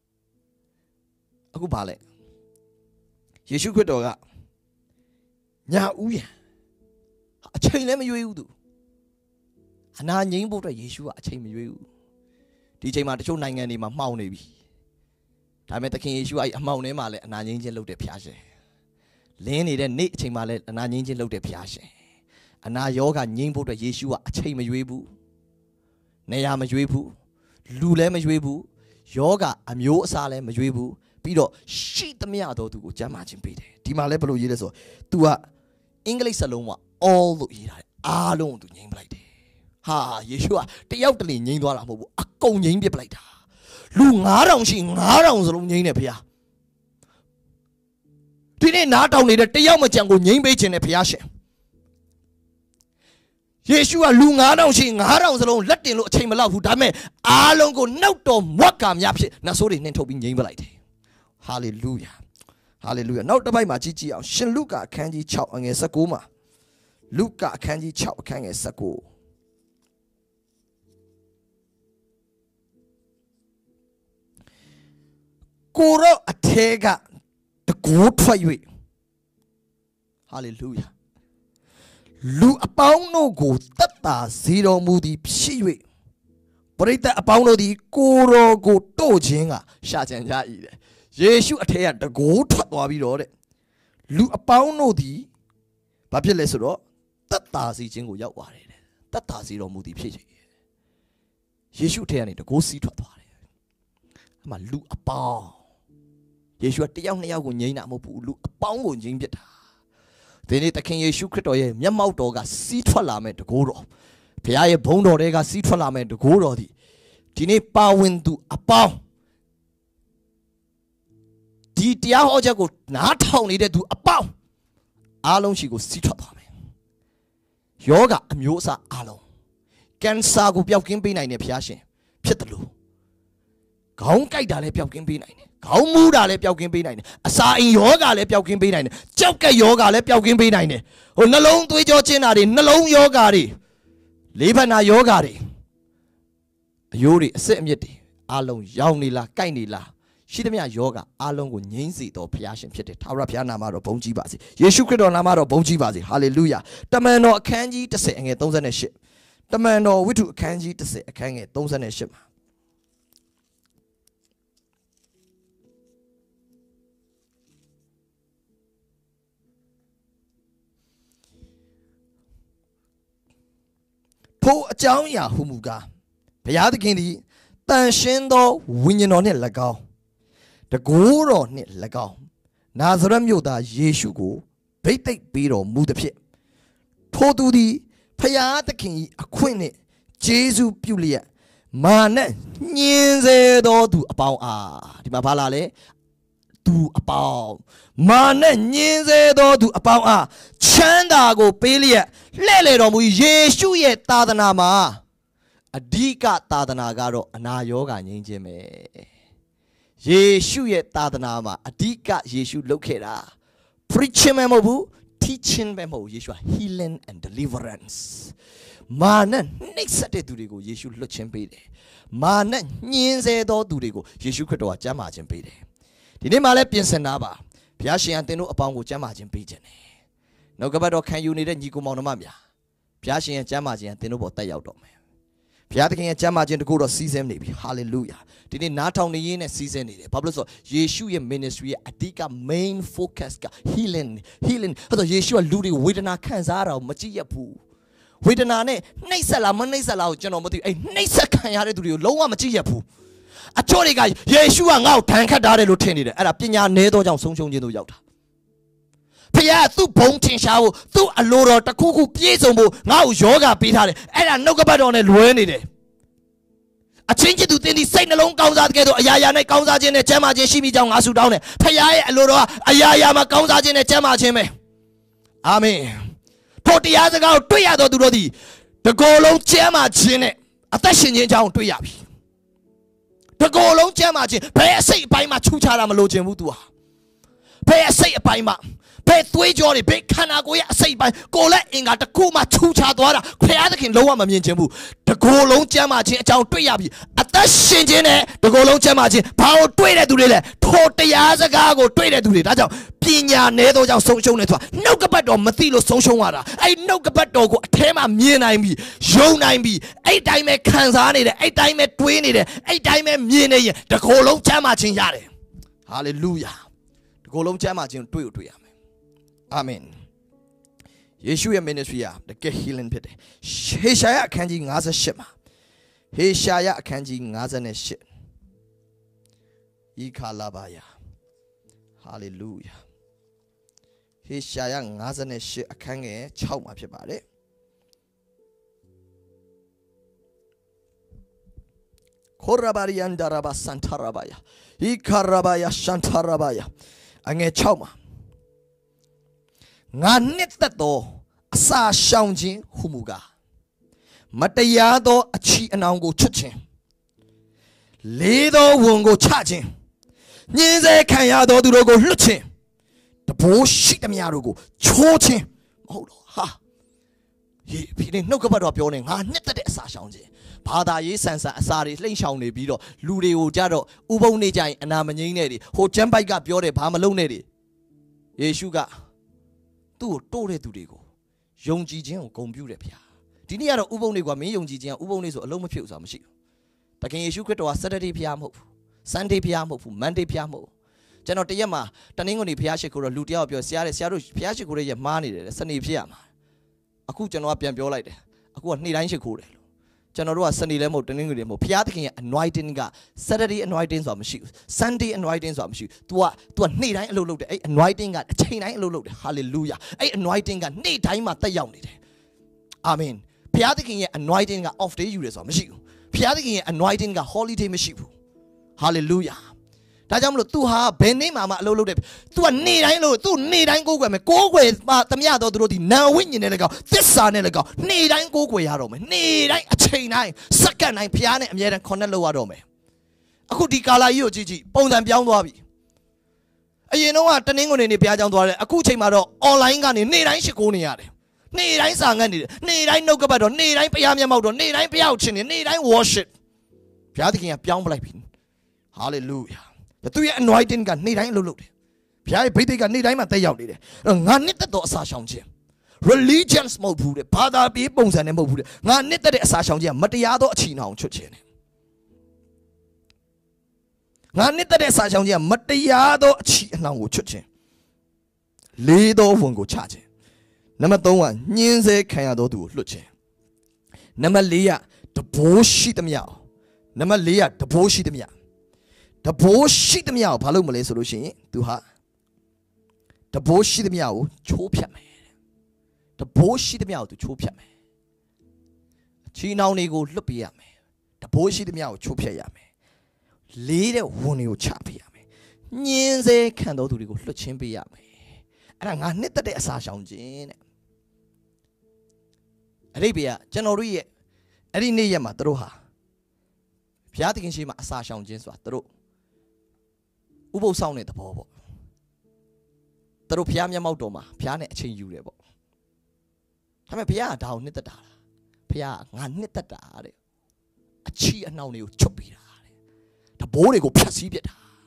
[SPEAKER 1] Aku bale. Yeshu Credoga. Nya uya. A chain lemon you do. And I name both a Yeshua a chain you. DJ Macho Nang and him a mount navy. I met the king Yeshua a mount male and I angel load the piace. Lenny then Nate Chimale and I angel load the piace. And now yoga nimbo to Yeshua a chain majuebu. Nayama juebu. Lule majuebu. Yoga am yo sale majuebu. Pido shit the miado to Jamachin Pete. Timalepolo yeso. To a English saloma all the year. I don't do name like that. Ha, Yeshua, the elderly name Dwalamu, a go name be like that. Lungarong sing, Narong Napia. Did not only the Tayamajango name beach in a piashe. ယေရှုကလူ9000ရှိ9000စလုံးလက်တင်လို့အချိန်မလောက်ဘူးဒါပေမဲ့အားလုံးကိုနှုတ်တော်မွတ်ကာများဖြစ်နတ်ဆိုးတွေနှင်ထုတ်ပြီးငြိမ်းပလိုက်တယ်ဟာလေလုယာဟာလေလုယာနောက်တစ်ပိုက်မှာကြည့်အောင်ရှင်လုကာအခန်းကြီး6အငယ်19မှာလုကာအခန်းကြီး6အခန်းငယ်19ကိုရောအထဲကတကူထွက်၍ဟာလေလုယာလူအပေါင်းတို့ကိုတတ်တာစေတော်မူသည်ဖြစ်၍ပရိသတ်အပေါင်းတို့သည်ကိုရောကိုတို့ခြင်းကရှာကြံကြ၏တဲ့ယေရှုအထက်ကတကူထွက်သွားပြီးတော့တဲ့လူအပေါင်းတို့သည်ဘာဖြစ်လဲဆိုတော့တတ်တာစီခြင်းကိုရောက်သွားတယ်တဲ့တတ်တာစေတော်မူသည်ဖြစ်၍ယေရှုအထက်ကနေတကူစီးထွက်သွားတယ်အမှလူအပေါင်းယေရှုကတယောက်နှစ်ယောက်ကိုငြိမ်းတာမဟုတ်ဘူးလူအပေါင်းကိုငြိမ်းပြတာဒီနေ့သခင်ယေရှုခရစ်တော်ရဲ့မျက်မှောက်တော်ကစီးထွက်လာမဲ့တကိုးတော်ဘုရားရဲ့ဘုန်းတော်တွေကစီးထွက်လာမဲ့တကိုးတော်ဒီနေ့ပါဝင်သူအပေါင်းဒီတရားဟောချက်ကိုနားထောင်နေတဲ့သူအပေါင်းအားလုံးရှိကိုစီးထွက်သွားမယ်ယောဂအမျိုးအစားအားလုံးကင်ဆာကိုပျောက်ကင်းပေးနိုင်တဲ့ဘုရားရှင်ဖြစ်တယ်လို့ခေါင်းကိုက်တာလည်းပျောက်ကင်းပေးနိုင်တယ်ခေါင်းမူးတာလည်းပျောက်ကင်းပေးနိုင်တယ်အစာအိမ်ယောဂလည်းပျောက်ကင်းပေးနိုင်တယ်ကြောက်ကက်ယောဂလည်းပျောက်ကင်းပေးနိုင်တယ်ဟိုနှလုံးသွေးကြောကျဉ်တာတွေနှလုံးယောဂတွေလေးဖက်နာယောဂတွေအယိုးတွေအစစ်အမြစ်တွေအားလုံးရောင်နေလားကိုက်နေလားရှိသမျှယောဂအားလုံးကိုငြိမ်းစေတော်ဘုရားရှင်ဖြစ်တယ်ထာဝရဘုရားနာမတော်ဘုန်းကြီးပါစေယေရှုခရစ်တော်နာမတော်ဘုန်းကြီးပါစေဟာလေလုယာတမန်တော်အခန်းကြီး10အငယ်38တမန်တော်ဝိတ္ထုအခန်းကြီး10အခန်းငယ်38မှာထိုအကြောင်းအရာဟုမူကားဘုရားသခင်သည်တန်ရှင်းသောဝိညာဉ်တော်နှင့်၎င်းတကိုးတော်နှင့်၎င်းနာဇရက်မြို့သားယေရှုကိုဗိသိက်ပေးတော်မူသဖြင့်ထိုသူသည်ဘုရားသခင်၏အခွင့်နှင့်ကျေးဇူးပြုလျက်မာနညင်စေသောသူအပေါင်းအားဒီမှာဘာလာလဲသူအပေါင်းမာနညင်စေသောသူအပေါင်းအားချမ်းသာကိုပေးလျက်လှဲ့လေတော်မူယေရှုရဲ့သာသနာမှာအဓိကသာသနာကတော့အနာရောဂါငြိမ်းခြင်းပဲယေရှုရဲ့သာသနာမှာအဓိကယေရှုလုပ်ခဲ့တာ preaching ပဲမဟုတ်ဘူး teaching ပဲမဟုတ်ယေရှုက healing and deliverance မာနနှိပ်စက်တဲ့သူတွေကိုယေရှုလွတ်ခြင်းပေးတယ်မာနညှင်းဆဲသောသူတွေကိုယေရှုခရစ်တော်ကကျမ်းမာခြင်းပေးတယ်ဒီနေ့မှလည်းပြင်ဆင်တာပါဘုရားရှင်ကသင်တို့အပေါင်းကိုကျမ်းမာခြင်းပေးခြင်းတယ်နောက်ကပတ်တော်ခံယူနေတဲ့ညီကိုမောင်နှမများဘုရားရှင်ရဲ့ကျမ်းမာခြင်းကသင်တို့ပေါ်တက်ရောက်တော်မယ်ဘုရားသခင်ရဲ့ကျမ်းမာခြင်းတကူတော့စီးဆင်းနေပြီဟာလေလုယာဒီနေ့နားထောင်နေရင်းနဲ့စီးဆင်းနေတယ်ဘာဖြစ်လို့ဆိုယေရှုရဲ့ ministry ရဲ့အဓိက main focus က healing ဟဲ့တော့ယေရှုကလူတွေဝေဒနာခံစားတာကိုမကြည့်ရဘူးဝေဒနာနဲ့နှိပ်စက်လားမနှိပ်စက်လားကိုကျွန်တော်မသိဘူးအဲ့နှိပ်စက်ခံရတဲ့သူတွေကိုလုံးဝမကြည့်ရဘူးအချို့တွေကယေရှုကငါ့ကိုဒဏ်ခတ်ထားတယ်လို့ထင်နေတယ်အဲ့ဒါပညာနည်းသောကြောင့်ဆုံးရှုံးခြင်းတို့ရောက်တာဖခင်သူ့ဘုံထင်ရှားဖို့သူ့အလိုတော်တစ်ခုခုပြည့်စုံဖို့ငါ့ကိုယောဂပေးထားတယ်အဲ့ဒါနှုတ်ကပတ်တော်နဲ့လွဲနေတယ်အချင်းချင်းသူသင်ဒီစိတ်နှလုံးကောင်းစားတဲ့ကဲ့သို့အရာရာနဲ့ကောင်းစားခြင်းနဲ့ကျမ်းမာခြင်းရှိမိကြောင်းငါဆုတောင်းတယ်ဖခင်ရဲ့အလိုတော်ကအရာရာမှာကောင်းစားခြင်းနဲ့ကျမ်းမာခြင်းပဲအာမင်ထိုတရားစကားကိုတွေ့ရတော်သူတို့သည်တကိုယ်လုံးကျမ်းမာခြင်းနဲ့အသက်ရှင်ခြင်းအကြောင်းတွေ့ရပြီတကိုယ်လုံးကျမ်းမာခြင်းဘယ်အစိတ်အပိုင်းမှာခြူးခြားတာမလိုချင်ဘူး तू ဟာဘယ်အစိတ်အပိုင်းမှာဘယ်သွေးကြောတွေဘယ်ခန္ဓာကိုယ်ရဲ့အစိတ်ပိုင်းကိုယ်လက်အင်္ဂါတစ်ခုမှခြူးခြားသွားတာဖခင်သခင်လုံးဝမမြင်ချင်ဘူးတကိုယ်လုံးကျမ်းမာခြင်းအကြောင်းတွေ့ရပြီအသက်ရှင်ခြင်းနဲ့တကိုယ်လုံးကျမ်းမာခြင်းဘာကိုတွေ့တဲ့သူတွေလဲထိုတရားစကားကိုတွေ့တဲ့သူတွေဒါကြောင့်ပညာနည်းသောကြောင့်ဆုံးရှုံးနေသွားနှုတ်ကပတ်တော်မသိလို့ဆုံးရှုံးရတာအဲ့နှုတ်ကပတ်တော်ကိုအထဲမှာမြင်နိုင်ပြီယုံနိုင်ပြီအဲ့တိုင်းပဲခံစားနေတယ်အဲ့တိုင်းပဲတွေးနေတယ်အဲ့တိုင်းပဲမြင်နေရင်တကိုယ်လုံးကျမ်းမာခြင်းရတယ်ဟာလေလုယာတကိုယ်လုံးကျမ်းမာခြင်းတွေ့ရမယ်အာမင်ယေရှုရဲ့ ministry ကတကယ် healing ဖြစ်တယ်ဟေရှာယအခန်းကြီး58မှာဟေရှာယအခန်းကြီး58ဤခါလာပါယာဟာလေလုယာဟေရှာယ58အခန်းငယ်6မှာဖြစ်ပါတယ်ခေါရဘာရီယန်ဒါရာဘာစန်တာရာဘာယာဤခါရာဘာယာရှန်တာရာဘာယာအငယ်6မှာငါနှစ်သက်သောအစာရှောင်ခြင်းဟုမူကား Matayado achi anango chuchin. Ledo wongo charging. Nize kayado durogo luchin. The bullshit them yarogo. Chorching. Oh, ha. He didn't know about your name. I knit the sashanji. Pada ye sense asari, lay shall ne bido. Ludi ujado. Ubo nejai and amanini. Ho jumpai got your pamalonedi. Yeshuga. Tu tore to digo. Young Jijan computer pia. Didn't you Ubo Negua me, young Jijan, Ubo is a low machine. But can you quit to Saturday piano, Sunday piano, Monday piano? General Yama, Taningoni Piachico, Lutia of your Sierra Piachico, money, Sunday piano. A cool general piano like that. A good need Anchico. General Sunday Lemo, Taningamo, Piatic and Whiting got Saturday and Whitings of machine, Sunday and Whitings of machine. To a need I load and Whiting at a chain I load. Hallelujah. And Whiting at need time at the young. Amen. Piatic and Whiting off the uses of machine. Piatic and Whiting got holiday machine. Hallelujah. Tajamlo to ha Benny Mama loaded to a need I know to need I go with Tamiado Drodi now winning in a go. This son in a go. Need I go with Arome. Need I a chain I second I piano and yet a Conelo Arome. A good decala you, Gigi, Bone and Bian Wabi. You know what? The Ningo in the Piajan, a Kuche Maro, all I got in need I Shikuniade. Need I sang any, need I know about, need I Piamia Modo, need I Piauchin, need I worship. Piating a Pian Blackpin. Hallelujah. The 2 year anointing got need I look. Pia Pity got need I at the yard. None knit the door Sashon. Religion small food, Pada be bones and emo. None knit the Sashon, Matiado Chino Chuchin. None knit the Sashon, Matiado Chino Chuchin. Lido won't go charging. Number 1, Ninze Kayado do Luce. Number Leah, the bullshit meow. Number Leah, the bullshit meow. The bullshit meow, Palomale solution to her. The bullshit meow, chopia me. The bullshit meow to chopia me. She now nego lupia me. The bullshit meow chopia me. Leader won you chapia me. Ninze candle to go luchimpia me. And I knit the assassin gene. Arabia, January, Arinia Matroha. Piatic Shima assassin jeans were true. Ubo sounded the power. Taro Piamia Mautoma, Piana change you rebel. Come a Pia down knit the dollar. Pia, knit the dollar. A chi and now new choppy. The body go passibit.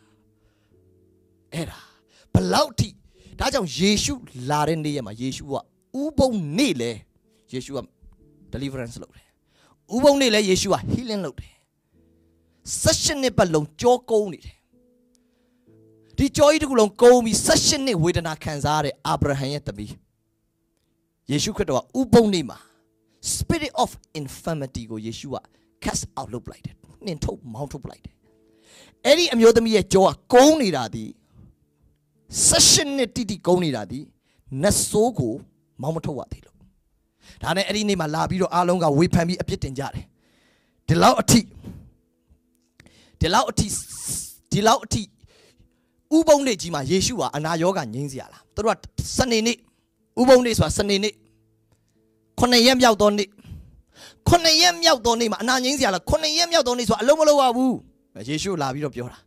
[SPEAKER 1] Era, Palauti, that's on Yeshu, Larendema, Yeshua, Ubo Nile, Yeshua deliverance load. Ubo Nile, Yeshua healing load. Such a nipper long joko need. The joy to long go me such a nip with an Akanzare Abraham to be. Yeshua Ubonima. Spirit of infirmity go Yeshua cast out low blighted. Ninto mount blighted. Eddie am yodami at Joa Goni Radi. Such a nitty Goni Radi. Nasogo Mamatowatilo. Dana Eddie name a labiro alonga whip me a bit in jare. Delauti. Delauti. Ubonde Jima Yeshua and Ayoga Ninziala. The what Sunday Ubondes was Sunday. Conayem Yaudoni. Conayem Yaudoni, Nanziala, Conayem Yaudoni, Alomolo Wu. Yeshua Labiro Piora.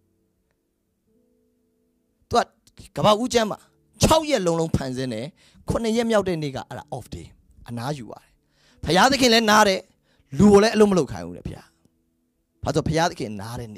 [SPEAKER 1] What Kaba Ujama, Chow Yellow Panzene, Conayem Yaudeniga off day. And now you are. Payadikin and Nare, Lule Lumlo Kaunapia. Pato Payadikin Nare.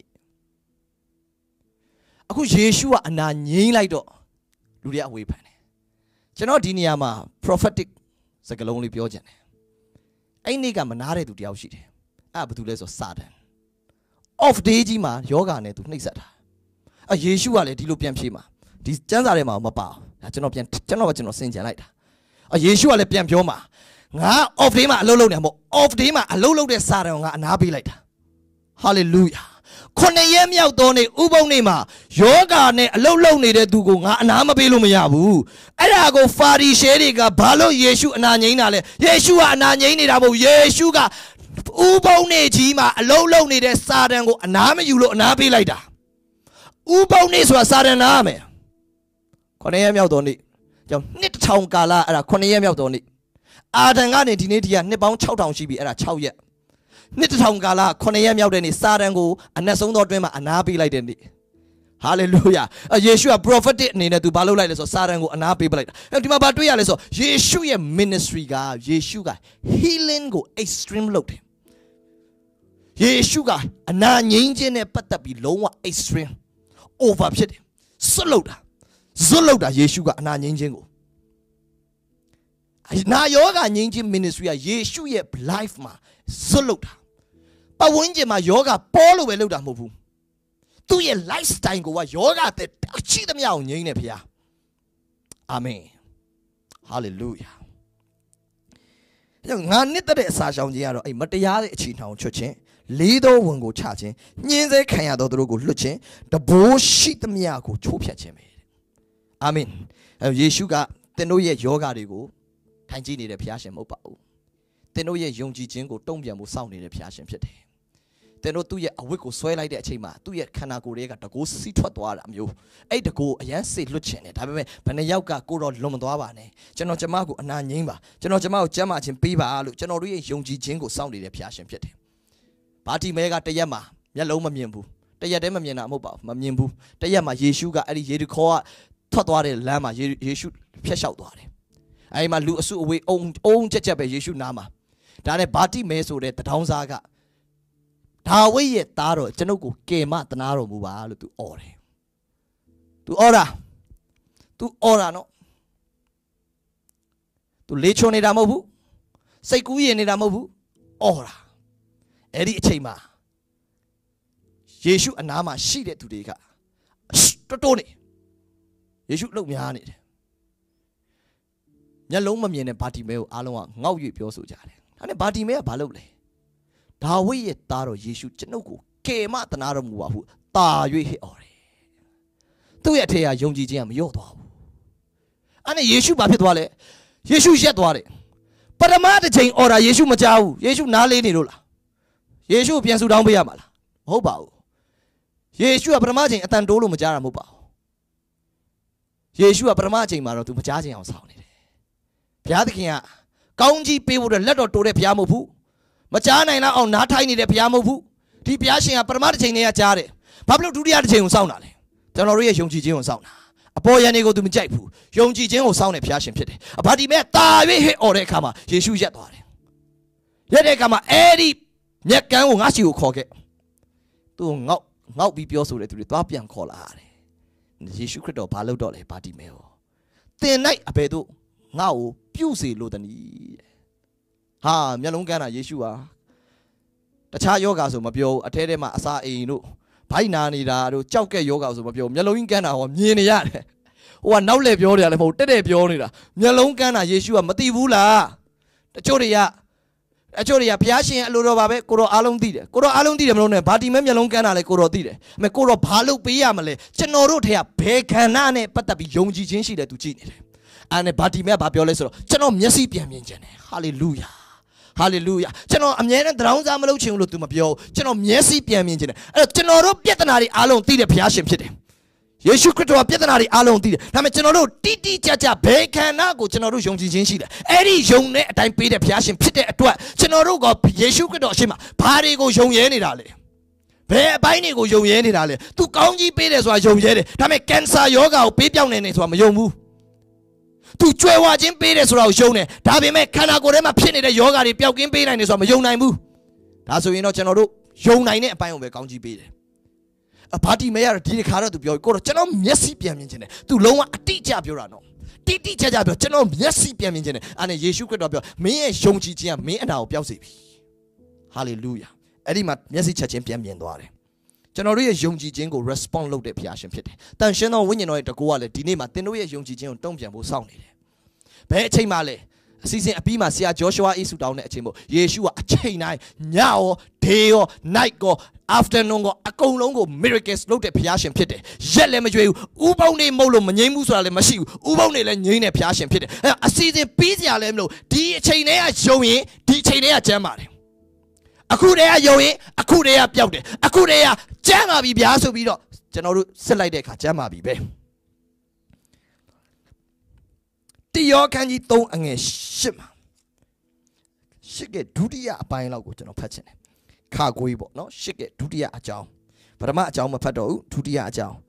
[SPEAKER 1] Aku Yeshua ana nyin like do lu de away panကျွန်တော်ဒီနေရာမှာ prophetic စကားလုံးလေးပြောချင်တယ်အဲ့နေ့ကမနာတဲ့သူတယောက်ရှိတယ်အဲ့ဘာလို့လဲဆိုစာတန် off day ကြီးမှာယောဂါနဲ့သူနှိပ်စက်တာအဲ့ယေရှုကလည်းဒီလိုပြန်ဖြေမှာဒီကျမ်းစာထဲမှာမပါဘူးဒါကျွန်တော်စင်ကြံလိုက်တာအဲ့ယေရှုကလည်းပြန်ပြောမှာငါ off day မှာအလုပ်လုပ်နေမှာ off day မှာအလုပ်လုပ်တဲ့စာတန်ကိုငါအနာပေးလိုက်တာ hallelujah ခုနှစ်ရက်မြောက်သောနေ့ဥပုံနေ့မှာယောဂါနဲ့အလုတ်လုံနေတဲ့သူကိုငါအနာမပေးလို့မရဘူးအဲ့ဒါကိုဖာရီရှဲတွေကဘာလို့ယေရှုအနာငိမ့်တာလဲယေရှုကအနာငိမ့်နေတာမဟုတ်ယေရှုကဥပုံနေ့ကြီးမှာအလုတ်လုံနေတဲ့စာတန်ကိုအနာမယူလို့အနာပေးလိုက်တာဥပုံနေ့ဆိုတာစာတန်နာမယ်ခုနှစ်ရက်မြောက်သောနေ့ကြောင့်နှစ်တစ်ထောင်ကာလအဲ့ဒါခုနှစ်ရက်မြောက်သောနေ့အာဒံကနေဒီနေ့ဒီကနှစ်ပေါင်း6000ရှိပြီအဲ့ဒါ6ရက်နှစ်1000ကာလ9ရက်မြောက်တဲ့နေ့စာတန်ကိုအနက်ဆုံးသောအတွင်းမှာအနာပေးလိုက်တဲ့နေ့ဟာလေလုယာယေရှုက prophetic အနေနဲ့သူဘာလုပ်လိုက်လဲဆိုစာတန်ကိုအနာပေးပလိုက်တာဒီမှာဘာတွေ့ရလဲဆိုယေရှုရဲ့ ministry ကယေရှုက healing ကို extreme လုပ်တယ်ယေရှုကအနာငြိမ်းခြင်းနဲ့ပတ်သက်ပြီးလုံးဝ extreme over ဖြစ်တယ်ဇွတ်လောက်တာယေရှုကအနာငြိမ်းခြင်းကိုနာယောဂငြိမ်းခြင်း ministry ကယေရှုရဲ့ life မှာဇွတ်လောက်တာပတ်ဝန်းကျင်မှာယောဂပေါ်လို့ပဲလောက်တာမဟုတ်ဘူးသူ့ရဲ့ lifestyle ကိုကယောဂတဲ့အချစ်သမျှကိုငြိမ်းတယ်ဖေ။အာမင်။ hallelujah ။အဲ့ငါနှစ်သက်တဲ့အစာရှောင်ခြင်းကတော့အဲ့မတရားတဲ့အခြေထောင်ချွတ်ခြင်းလေးသောဝန်ကိုချခြင်းညှင်းဆဲခံရသောသူတို့ကိုလွတ်ခြင်းတဘိုးရှိသမျှကိုချိုးဖျက်ခြင်းပဲ။အာမင်။အဲ့ယေရှုကသင်တို့ရဲ့ယောဂတွေကိုထိုင်ကြည့်နေတဲ့ဘုရားရှင်မဟုတ်ပါဘူး။သင်တို့ရဲ့ယုံကြည်ခြင်းကိုတုံ့ပြန်ဖို့စောင့်နေတဲ့ဘုရားရှင်ဖြစ်တယ်သင်တို့သူ့ရဲ့အဝတ်ကိုဆွဲလိုက်တဲ့အချိန်မှာသူ့ရဲ့ခန္ဓာကိုယ်တွေကတကိုးစီးထွက်သွားတာမျိုးအဲ့တကိုးအရန်စေလွတ်ချင်တယ်ဒါပေမဲ့ဘယ်နှယောက်ကကိုတော့လွန်မသွားပါနဲ့ကျွန်တော်ကျမကိုအနာငြိမ်းပါကျွန်တော်ကျမကိုကျမ်းမာခြင်းပေးပါလို့ကျွန်တော်တို့ရဲ့ယုံကြည်ခြင်းကိုစောင့်နေတဲ့ဘုရားရှင်ဖြစ်တယ်ဘာတိမဲကတရက်မှာမျက်လုံးမမြင်ဘူးတရက်တည်းမမြင်တာမဟုတ်ပါဘူးမမြင်ဘူးတရက်မှာယေရှုကအဲ့ဒီယေရီခေါကထွက်သွားတဲ့လမ်းမှာယေရှုဖျက်လျှောက်သွားတယ်အဲ့ဒီမှာလူအစုအဝေးအုံချက်ပဲယေရှုနားမှာဒါနဲ့ဘာတိမဲဆိုတဲ့တထောင်းစားကဒါဝိရဲ့သားတော်ကျွန်ုပ်ကိုကယ်မတနာတော်မူပါလို့သူအော်တယ်သူအော်တာနော်သူလေချုံနေတာမဟုတ်ဘူးစိတ်ကူးရင်နေတာမဟုတ်ဘူးအော်တာအဲ့ဒီအချိန်မှာယေရှုအနားမှာရှိတဲ့သူတွေကတိုးနေယေရှုလှုပ်များနေတယ်မျက်လုံးမမြင်တဲ့ဘာတိမဲကိုအားလုံးကငေါက်၍ပြောဆိုကြတယ်ဒါနဲ့ဘာတိမဲကဘာလုပ်လဲဒါဝိရဲ့သားတော်ယေရှုကျွန်ုပ်ကိုကယ်မတနာတော်မူပါဟုတာ၍ဟစ်အော်တယ်သူ့ရဲ့အထက်ကယုံကြည်ခြင်းကမလျော့သွားဘူးအဲ့နဲ့ယေရှုဘာဖြစ်သွားလဲယေရှုရက်သွားတယ်ပထမတစ်ချိန်အော်တာယေရှုမကြားဘူးယေရှုနားလေးနေလို့လားယေရှုပြန်ဆူတောင်းပေးရမှာလားမဟုတ်ပါဘူးယေရှုကပထမချိန်အတန်တိုးလို့မကြားတာမဟုတ်ပါဘူးယေရှုကပထမချိန်မှာတော့သူမကြားခြင်းအောင်ဆောင်နေတယ်ဘုရားသခင်ကကောင်းကြီးပေးဖို့လက်တော်တိုးတဲ့ဘုရားမဟုတ်ဘူးမကြားနိုင်တော့အောင်နားထိုင်နေတဲ့ဘုရားမဟုတ်ဘူးဒီဘုရားရှင်ကပထမတစ်ချိန်တည်းကကြားတယ်ဘာဖြစ်လို့ဒုတိယတစ်ချိန်ကိုစောင့်တာလဲကျွန်တော်တို့ရဲ့ယုံကြည်ခြင်းကိုစောင့်တာအပေါ်ယံတွေကိုသူမကြိုက်ဘူးယုံကြည်ခြင်းကိုစောင့်တဲ့ဘုရားရှင်ဖြစ်တယ်ဘာဒီမဲ့တာ၍ဟစ်អော်တဲ့အခါမှာယေရှုရက်သွားတယ်ရက်တဲ့အခါမှာအဲ့ဒီမြက်ကန်းကိုငါရှိကိုခေါ်ခဲ့သူ့ငေါက်ပြီးပြောဆိုတဲ့သူတွေသွားပြန်ခေါ်လာတယ်ယေရှုခရစ်တော်ဘာလုပ်တော့လဲဘာဒီမဲ့ဟောသင်၌အဘယ်သို့ငါ့ကိုပြုစေလိုသနည်းဟာမျက်လုံးကန်းတာယေရှုဟာတခြားယောဂါဆိုမပြောအထဲထဲမှာအစာအိမ်တို့ဘိုက်နာနေတာတို့ကြောက်ကဲ့ယောဂါဆိုမပြောမျက်လုံးကန်းတာဟောမြင်နေရတယ်ဟိုကနောက်လေပြောတယ်လည်းမဟုတ်တက်ပြောနေတာမျက်လုံးကန်းတာယေရှုကမသိဘူးလားတချို့တွေကဘုရားရှင်အလိုတော်ပါပဲကိုတော်အားလုံးသိတယ်ကိုတော်အားလုံးသိတယ်မလို့နဲ့ဘာတီမဲမျက်လုံးကန်းတာလဲကိုတော်သိတယ်အမေကိုတော်ဘာလို့ပေးရမလဲကျွန်တော်တို့ထဲကဘယ်ခန္ဓာနဲ့ပတ်သက်ပြီးယုံကြည်ခြင်းရှိတယ်သူကြည့်နေတယ်အဲ့နဲ့ဘာတီမဲဘာပြောလဲဆိုတော့ကျွန်တော်မျက်စိပြန်မြင်ခြင်းတယ်ဟာလေလုယာဟာလေလုယာကျွန်တော်အမြဲတမ်းတောင်းစားမလုပ်ချင်ဘူးလို့ तू မပြောကျွန်တော်မျက်စိပြန်မြင်ခြင်းတယ်အဲ့တော့ကျွန်တော်တို့ပြဿနာတွေအားလုံးသိတဲ့ဘုရားရှင်ဖြစ်တယ်ယေရှုခရစ်တော်ကပြဿနာတွေအားလုံးသိတယ်ဒါပေမဲ့ကျွန်တော်တို့တိကျကျဘယ်ခန္ဓာကိုကျွန်တော်တို့ယုံကြည်ခြင်းရှိတယ်အဲ့ဒီယုံတဲ့အတိုင်းပေးတဲ့ဘုရားရှင်ဖြစ်တဲ့အတွက်ကျွန်တော်တို့ကယေရှုခရစ်တော်အရှင်မှာဘာတွေကိုယုံရဲနေတာလဲဘယ်အပိုင်းတွေကိုယုံရဲနေတာလဲ तू ကောင်းကြီးပေးတယ်ဆိုတာယုံရဲတယ်ဒါပေမဲ့ကင်ဆာယောဂါကိုပေးပြောင်းနေတယ်ဆိုတာမယုံဘူးသူကြွယ်ဝခြင်းပေးတယ်ဆိုတာကိုယုံတယ်ဒါပေမဲ့ခန္ဓာကိုယ်ထဲမှာဖြစ်နေတဲ့ယောဂါတွေပျောက်ကင်းပေးနိုင်တယ်ဆိုတာမယုံနိုင်ဘူးဒါဆိုရင်တော့ကျွန်တော်တို့ယုံနိုင်တဲ့အပိုင်းကိုပဲကောင်းကြီးပေးတယ်ဘာတီမဲရတော့ဒီတစ်ခါတော့သူပြောကိုတော့ကျွန်တော်မျက်စိပြန်မြင်ခြင်းတယ်သူလုံးဝအတိအကျပြောတာနော်တိကျပြောကျွန်တော်မျက်စိပြန်မြင်ခြင်းတယ်အဲ့နဲ့ယေရှုခရစ်တော်ပြောမင်းရဲ့ယုံကြည်ခြင်းကမင်းအနာကိုပျောက်စေပြီဟာလေလုယာအဲ့ဒီမှာမျက်စိချက်ချင်းပြန်မြင်သွားတယ်ကျွန်တော်တို့ရဲ့ယုံကြည်ခြင်းကို respond လုပ်တဲ့ဘုရားရှင်ဖြစ်တယ်တန်ရှင်းသောဝိညာဉ်တော်ရဲ့တကူကလည်းဒီနေ့မှာသင်တို့ရဲ့ယုံကြည်ခြင်းကိုတုံ့ပြန်ဖို့စောင့်နေတယ်ဘယ်အချိန်မှလဲအစီအစဉ်အပြီးမှာဆရာဂျောရှွာအေးဆူတောင်းတဲ့အချိန်မို့ယေရှုကအချိန်တိုင်းညရောဒေးရော night ရော afternoon ရောအကုန်လုံးကို miracles လုပ်တဲ့ဘုရားရှင်ဖြစ်တယ်ရက်လည်းမကြွေးဘူးဥပုံနေမဟုတ်လို့မငြိမ်းဘူးဆိုတာလည်းမရှိဘူးဥပုံနေလည်းငြိမ်းတဲ့ဘုရားရှင်ဖြစ်တယ်အဲအစီအစဉ်ပြီးစရာလည်းမလိုဒီအချိန်တည်းကယုံရင်ဒီအချိန်တည်းကကျမ်းပါတယ်အခုတည်းကယုံရင်အခုတည်းကပျောက်တယ်အခုတည်းကကျမ်းပါပြီဗျာဆိုပြီးတော့ကျွန်တော်တို့စစ်လိုက်တဲ့အခါကျမ်းပါပြီပဲတိယောခန်းကြီး3အငယ်8မှာရှစ်ကဒုတိယအပိုင်းလောက်ကိုကျွန်တော်ဖတ်ချင်တယ်ခါကွေးပေါ့နော်ရှစ်ကဒုတိယအကြောင်းပထမအကြောင်းမဖတ်တော့ဘူးဒုတိယအကြောင်း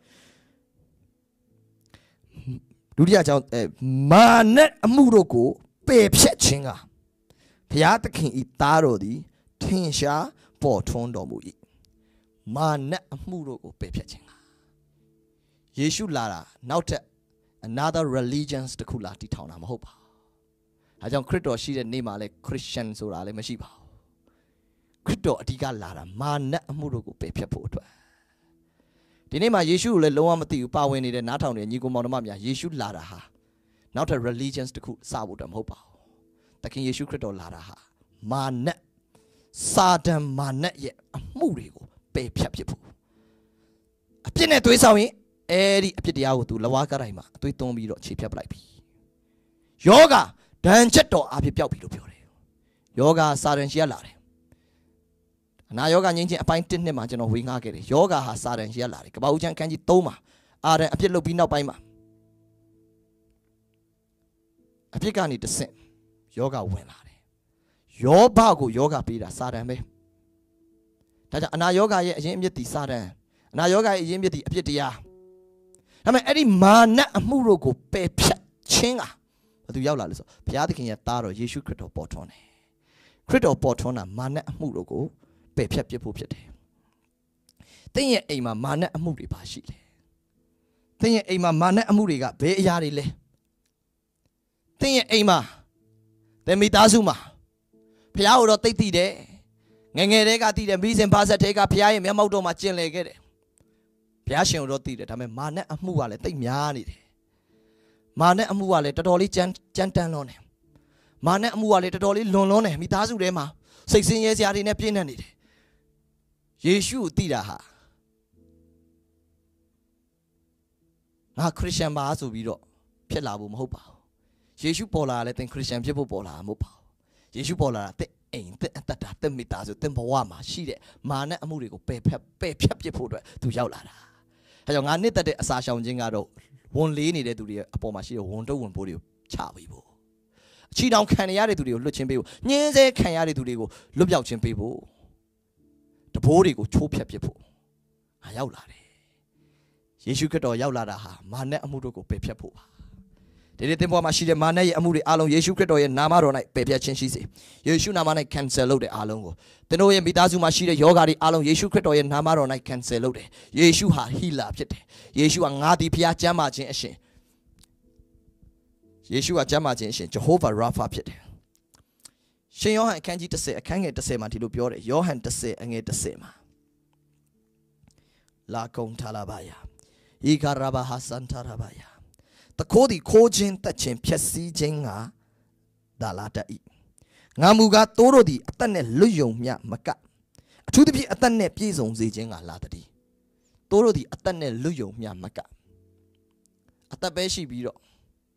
[SPEAKER 1] မာနအမှုတို့ကိုပယ်ဖြတ်ခြင်းကဘုရားသခင်ဤသားတော်သည်ထင်ရှားပေါ်ထွန်းတော်မူ၏မာနအမှုတို့ကိုပယ်ဖြတ်ခြင်းကယေရှုလာတာနောက်ထပ် another religions တခုလာတည်ထောင်တာမဟုတ်ပါဘူးအဲကြောင့်ခရစ်တော်ရှိတဲ့နေ့မှာလဲ Christian ဆိုတာလည်းမရှိပါဘူးခရစ်တော်အဓိကလာတာမာနအမှုတို့ကိုပယ်ဖြတ်ဖို့အတွက်ဒီနေ့မှာယေရှုကိုလည်းလုံးဝမသိဘူးပါဝင်နေတဲ့နားထောင်နေတဲ့ညီကိုမောင်နှမများယေရှုလာတာဟာနောက်ထပ် religions တခုစဖို့တော့မဟုတ်ပါဘူးသခင်ယေရှုခရစ်တော်လာတာဟာမာနစာတန်မာနရဲ့အမှုတွေကိုပယ်ဖြတ်ဖြစ်ဖို့အပြစ်နဲ့သွေးဆောင်ရင်အဲ့ဒီအပြစ်တရားကိုသူလဝါကတိုင်းမှာအသွေးသွန်းပြီးတော့ခြေဖြတ်ပလိုက်ပြီယောဂဒဏ်ချက်တော်အဖြစ်ပျောက်ပြီလို့ပြောတယ်ယောဂစာတန်ရှိရလာတယ်အနာယောဂငြိမ်းချင်းအပိုင်း1နှစ်မှာကျွန်တော်ဝေငှခဲ့တယ်ယောဂဟာစာတန်ရှိရလာတယ်ကပ္ပဦးကျမ်းခန်းကြီး3မှာအာရန်အပြစ်လုပ်ပြီးနောက်ပိုင်းမှာအပြစ်ကနေတဆင့်ယောဂဝင်လာတယ်ယောဘကိုယောဂပေးတာစာတန်ပဲဒါကြောင့်အနာယောဂရဲ့အရင်အမြစ်တီစာတန်အနာယောဂရဲ့အရင်အမြစ်တီအပြစ်တရားဒါပေမဲ့အဲ့ဒီမာနအမှုတို့ကိုပယ်ဖြတ်ခြင်းကဘယ်သူရောက်လာလဲဆိုဘုရားသခင်ရဲ့သားတော်ယေရှုခရစ်တော်ပေါ်ထွန်းတယ်ခရစ်တော်ပေါ်ထွန်းတာမာနအမှုတို့ကိုပယ်ဖြတ်ပြဖို့ဖြစ်တယ်သင်ရဲ့အိမ်မှာမာနအမှုတွေပါရှိတယ်သင်ရဲ့အိမ်မှာမာနအမှုတွေကဘယ်အရာတွေလဲသင်ရဲ့အိမ်မှာသင်မိသားစုမှာဘုရားကိုတော့သိသိတယ်ငယ်ငယ်တည်းကသိတယ်မိစဉ်ပါဆက်တဲကဘုရားရဲ့မျက်မှောက်တော်မှာကျင်လည်ခဲ့တယ်ဘုရားရှင်ကိုတော့သိတယ်ဒါပေမဲ့မာနအမှုကလည်းတိတ်များနေတယ်မာနအမှုကလည်းတော်တော်လေးကြမ်းတမ်းလွန်းတယ်မာနအမှုကလည်းတော်တော်လေးလွန်လွန်းတယ်မိသားစုထဲမှာစိတ်ဆင်းရဲစရာတွေနဲ့ပြည့်နှက်နေတယ်ယေရှုကိုသိတာဟာငါခရစ်ယာန်ပါဆိုပြီးတော့ဖြစ်လာဖို့မဟုတ်ပါဘူးယေရှုပေါ်လာတယ်သင်ခရစ်ယာန်ဖြစ်ဖို့ပေါ်လာမှာမဟုတ်ပါဘူးယေရှုပေါ်လာတာသင်အိမ်သင်အသက်တာသင်မိသားစုသင်ဘဝမှာရှိတဲ့မာနအမှုတွေကိုပယ်ဖြတ်ပစ်ဖို့အတွက်သူရောက်လာတာအဲကြောင့်ငါနှစ်သက်တဲ့အစာရှောင်ခြင်းကတော့ဝန်လေးနေတဲ့သူတွေအပေါ်မှာရှိတဲ့ဝန်တုပ်ဝန်ပိုးတွေကိုချပေးဖို့အချီတောင်ခံရတဲ့သူတွေကိုလွတ်ချင်းပေးဖို့ညှင်းဆဲခံရတဲ့သူတွေကိုလွတ်ပြောက်ချင်းပေးဖို့တဘိုးတွေကိုချိုးဖြတ်ပစ်ဖို့ဟာရောက်လာတယ်ယေရှုခရစ်တော်ရောက်လာတာဟာမာနအမှုတို့ကိုပယ်ဖြတ်ဖို့ပါဒီနေ့သင်ဘဝမှာရှိတဲ့မာနရဲ့အမှုတွေအားလုံးယေရှုခရစ်တော်ရဲ့နာမတော်၌ပယ်ဖြတ်ခြင်းရှိစေယေရှုနာမ၌ cancel လုပ်တဲ့အားလုံးကိုသင်တို့ရဲ့မိသားစုမှာရှိတဲ့ယောဂါတွေအားလုံးယေရှုခရစ်တော်ရဲ့နာမတော်၌ cancel လုပ်တယ်ယေရှုဟာ healer ဖြစ်တယ်ယေရှုဟာငါသည်ဖျားကျမ်းမာခြင်းအရှင်ယေရှုဟာကျမ်းမာခြင်းအရှင် Jehovah Rapha ဖြစ်တယ်ရှင်ယောဟန်အခန်းကြီး10အခန်းငယ်10မှာဒီလိုပြောတယ်ယောဟန်10အငယ်10မှာလာကုံထားလာပါယာဤကာရဘာဟာစန်တာရဘာယာတခိုးဒီခိုးခြင်းတက်ခြင်းဖြက်စီးခြင်းကဒါလာတတ်၏ငါမူကားတိုးတို့သည်အသက်နဲ့လွတ်ယုံမြမကအထူးသဖြင့်အသက်နဲ့ပြည့်စုံစေခြင်းကလာတည်းတိုးတို့သည်အသက်နဲ့လွတ်ယုံမြမကအသက်ပဲရှိပြီးတော့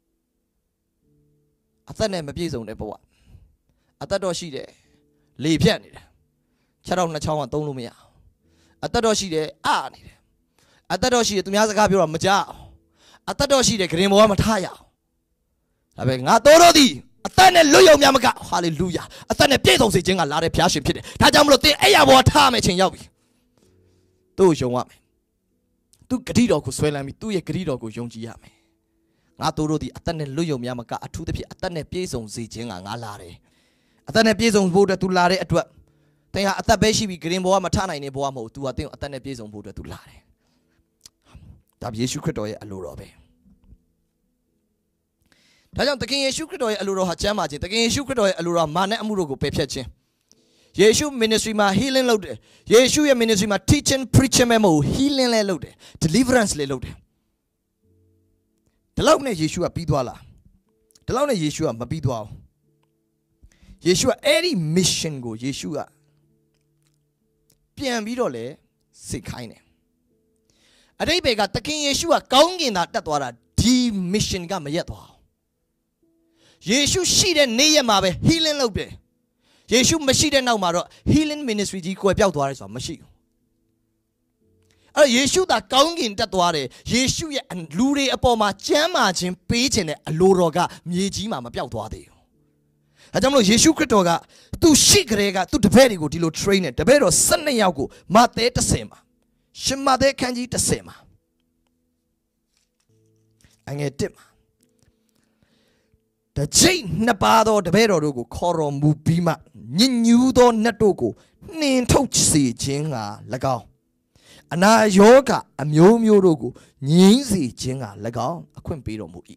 [SPEAKER 1] အသက်နဲ့မပြည့်စုံတဲ့ဘဝအသက်တော့ရှိတယ်လေဖြတ်နေတယ်ခြေထောက်နှစ်ချောင်းကသုံးလို့မရအောင်အသက်တော့ရှိတယ်နေတယ်အသက်တော့ရှိတယ်သူများစကားပြောတော့မကြောက်အသက်တော့ရှိတယ်ဂရင်ဘောကမထားရအောင်ဒါပဲငါတိုးတော့သည်အသက်နဲ့လွတ်ယုံများမကဟာလေလုယာအသက်နဲ့ပြည့်စုံစေခြင်းကလာတဲ့ဘုရားရှင်ဖြစ်တယ်ဒါကြောင့်မလို့သင်အဲ့ရဘောထားမယ်ချိန်ရောက်ပြီသူ့ကိုယုံရမယ်သူဂတိတော်ကိုဆွဲလန်းပြီးသူ့ရဲ့ဂတိတော်ကိုယုံကြည်ရမယ်ငါတိုးတော့သည်အသက်နဲ့လွတ်ယုံများမကအထူးသဖြင့်အသက်နဲ့ပြည့်စုံစေခြင်းကငါလာတယ်အသက်နဲ့ပြည့်စုံဖို့အတွက်သူလာတဲ့အတွက်သင်ဟာအသက်ပဲရှိပြီးဂရင်ဘောကမထားနိုင်တဲ့ဘောကမဟုတ်သူဟာသင်ကိုအသက်နဲ့ပြည့်စုံဖို့အတွက်သူလာတယ်ဒါယေရှုခရစ်တော်ရဲ့အလိုတော်ပဲဒါကြောင့်သခင်ယေရှုခရစ်တော်ရဲ့အလိုတော်ဟာကျမ်းမာခြင်းသခင်ယေရှုခရစ်တော်ရဲ့အလိုတော်မာနအမှုတို့ကိုပယ်ဖျက်ခြင်းယေရှု ministry မှာ healing လုပ်တယ်ယေရှုရဲ့ ministry မှာ teaching preaching မဟုတ် healing လည်းလုပ်တယ် deliverance လည်းလုပ်တယ်ဒီလောက်နဲ့ယေရှုကပြီးသွားလားဒီလောက်နဲ့ယေရှုကမပြီးသွားဘူးယေရှုကအဲ့ဒီ mission ကိုယေရှုကပြန်ပြီးတော့လဲစိတ်ခိုင်းတယ်အတိတ်ဘေကသခင်ယေရှုကကောင်းကင်သာတက်သွားတာဒီ mission ကမရက်သွားဘူးယေရှုရှိတဲ့နေ့ရက်မှာပဲ healing လုပ်တယ်ယေရှုမရှိတဲ့နောက်မှာတော့ healing ministry ကြီးကွယ်ပြောက်သွားတယ်ဆိုတာမရှိဘူးအဲ့ယေရှုသာကောင်းကင်တက်သွားတယ်ယေရှုရဲ့လူတွေအပေါ်မှာကျမ်းမာခြင်းပေးခြင်းနဲ့အလိုတော်ကမြေကြီးမှာမပြောက်သွားသေးဘူး 하자면 예수 그리스도가 또 시그레가 또 데베리고 딜로 트레이닝 데베로 선내야고 마테 뜻세마 신마데 칸지 뜻세마 ang에 뜻마 대체 나빠도 데베로고 코로 무비마 닌유도 나도고 닌 톡시 징아 라가오 아나 요가 아묘묘로고 닌시 징아 라가오 아퀸 비로 무이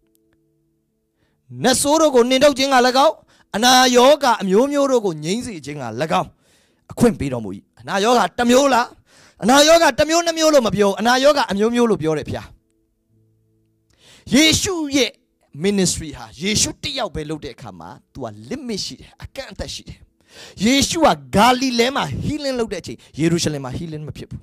[SPEAKER 1] 나소로고 닌톡 징아 라가오 아나 요가 아묘묘로고 닌시 징아 라가오 아퀸 비로 무이 아나 요가 따묘라 아나 요가 따묘 나묘로 마비오 아나 요가 아묘묘로 비오래 피야 예수의 ministry 하 예수 띠야오 벨로데 카마 투아 limit 아칸타 시데 예수와 갈릴레마 healingလုပ်တဲ့ချိန် 예루살렘마 healing မဖြစ်ဘူး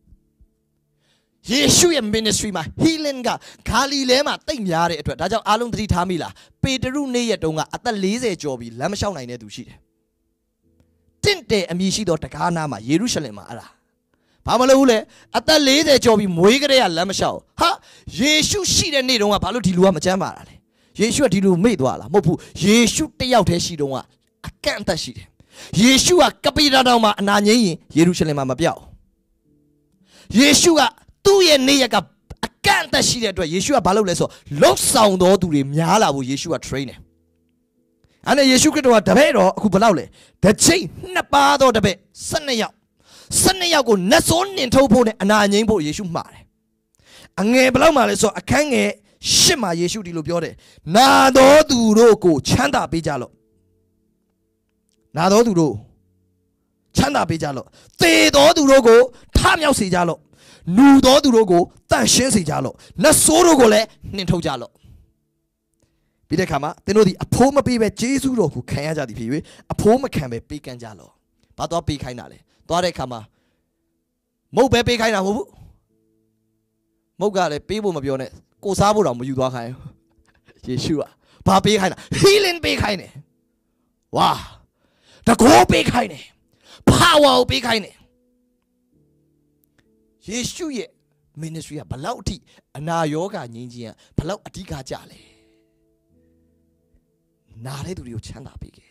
[SPEAKER 1] 예수의 ministry마 healing가 갈릴레마 တိတ်များတဲ့အတွက် ဒါကြောင့်အားလုံးသတိထားမိလား ပေတရုနေ့ရက်တုန်းကအသက် 40 ကျော်ပြီးလမ်းမလျှောက်နိုင်တဲ့သူရှိတယ် တင့်တယ်အမည်ရှိသောတကားနားမှာ 예루살렘마 အဲ့ဒါ ဘာမလုပ်ဘူးလေအသက် 40 ကျော်ပြီးမွေးကလေးကလမ်းမလျှောက်ဟာ 예수ရှိတဲ့နေ့တုန်းကဘာလို့ဒီလူကမကြမ်းပါတာလဲ 예수가ဒီလူမေ့သွားလားမဟုတ်ဘူး 예수 တယောက်တည်းရှိတုန်းကအကန့်အသတ်ရှိတယ် 예수가 까비라다마 아나니인 예루살렘 마뼈 예수가 뚜의 내야가 아깐다 시대도 예수가 발로래서 럭사운도 둘이 냐라고 예수가 트레이닝 안에 예수 그리스도가 다베로 그 발로래 대체 나빠도 다베 선내야고 나손닌 토보네 아나니인 보 예수 말해 안에 발로 말해서 아칸에 심마 예수 뒤로 벼래 나도 두로고 찬다 비자로 나도 두로 찬다 비자로 때도 두로고 탐욕 세자로 누도 두로고 단신 세자로 나 소로고래 닌토자로 비데카마 때노디 아포마 비베 제수로고 칸야자디 비베 아포마 칸베 비간자로 바도 비카이나래 또아래 카마 목베 비카이나 뭐부 목가래 비보 뭐ပြောနဲ့ကိုစားဖို့တော့မယူသွားခိုင်းယေရှုကဘာပေးခိုင်းတာ healing ပေးခိုင်းတယ်ဝါတကောပေးခိုင်းတယ် power ကိုပေးခိုင်းတယ်ယေရှုရဲ့ ministry ကဘလောက်အထိအနာရောဂါငြိမ်းခြင်းကဘလောက်အဓိကကြလဲနာတဲ့သူတွေကိုချမ်းသာပေးခဲ့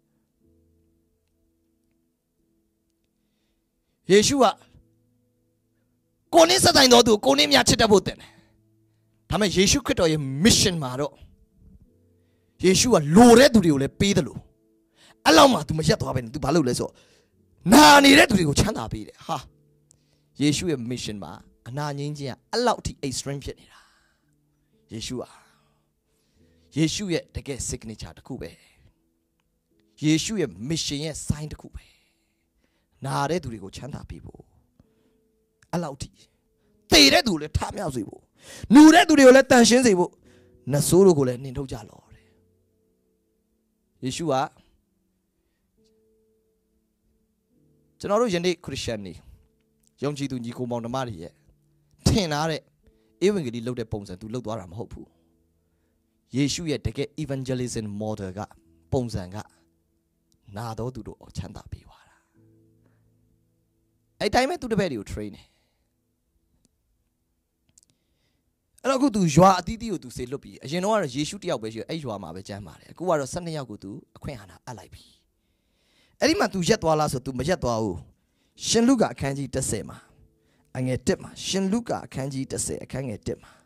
[SPEAKER 1] ယေရှုကကိုနင်းစတိုင်တော်သူကိုနင်းများချစ်တတ်ဖို့တင်တယ်ဒါပေမဲ့ယေရှုခရစ်တော်ရဲ့ mission မှာတော့ယေရှုကလိုတဲ့သူတွေကိုလည်းပေးတယ်လို့အဲ့လောက်မှ तू မရက်သွားပဲနဲ့ तू ဘာလုပ်လဲဆိုနာနေတဲ့သူတွေကိုချမ်းသာပေးတယ်ဟာယေရှုရဲ့ mission မှာအနာငြိမ်းခြင်းကအဲ့လောက်အထိ extreme ဖြစ်နေတာယေရှုရဲ့တကယ် signature တစ်ခုပဲယေရှုရဲ့ mission ရဲ့ sign တစ်ခုပဲနာတဲ့သူတွေကိုချမ်းသာပေးဖို့အဲ့လောက်အထိတည်တဲ့သူလည်းထမြောက်စေဖို့နူတဲ့သူတွေကိုလည်းတန်ရှင်းစေဖို့နတ်ဆိုးတို့ကိုလည်းနှင်ထုတ်ကြလောတဲ့ယေရှုကကျွန်တော်တို့ယနေ့ခရစ်ယာန်တွေယုံကြည်သူညီကိုမောင်နှမတွေရဲ့ထင်ထားတဲ့ evangelism လုပ်တဲ့ပုံစံသူလုပ်သွားတာမဟုတ်ဘူးယေရှုရဲ့တကယ် evangelism model ကပုံစံကနာတော်သူတို့ချမ်းသာပေးသွားတာအဲ့တိုင်းမဲ့သူတပည့်တွေကို train တယ်အဲ့တော့အခုသူရွာအသီးသီးကိုသူစေလွတ်ပြီးအရင်တော့ကတော့ယေရှုတယောက်ပဲရှိတယ်အဲ့ရွာမှာပဲကျမ်းပါတယ်အခုကတော့12ယောက်ကိုသူအခွင့်အာဏာအပ်လိုက်ပြီအဲ့ဒီမှာသူရက်သွားလားဆိုသူမရက်သွားဘူးရှင်လုကာအခန်းကြီး30မှာအငယ်1မှာရှင်လုကာအခန်းကြီး30အခန်းငယ်1မှာ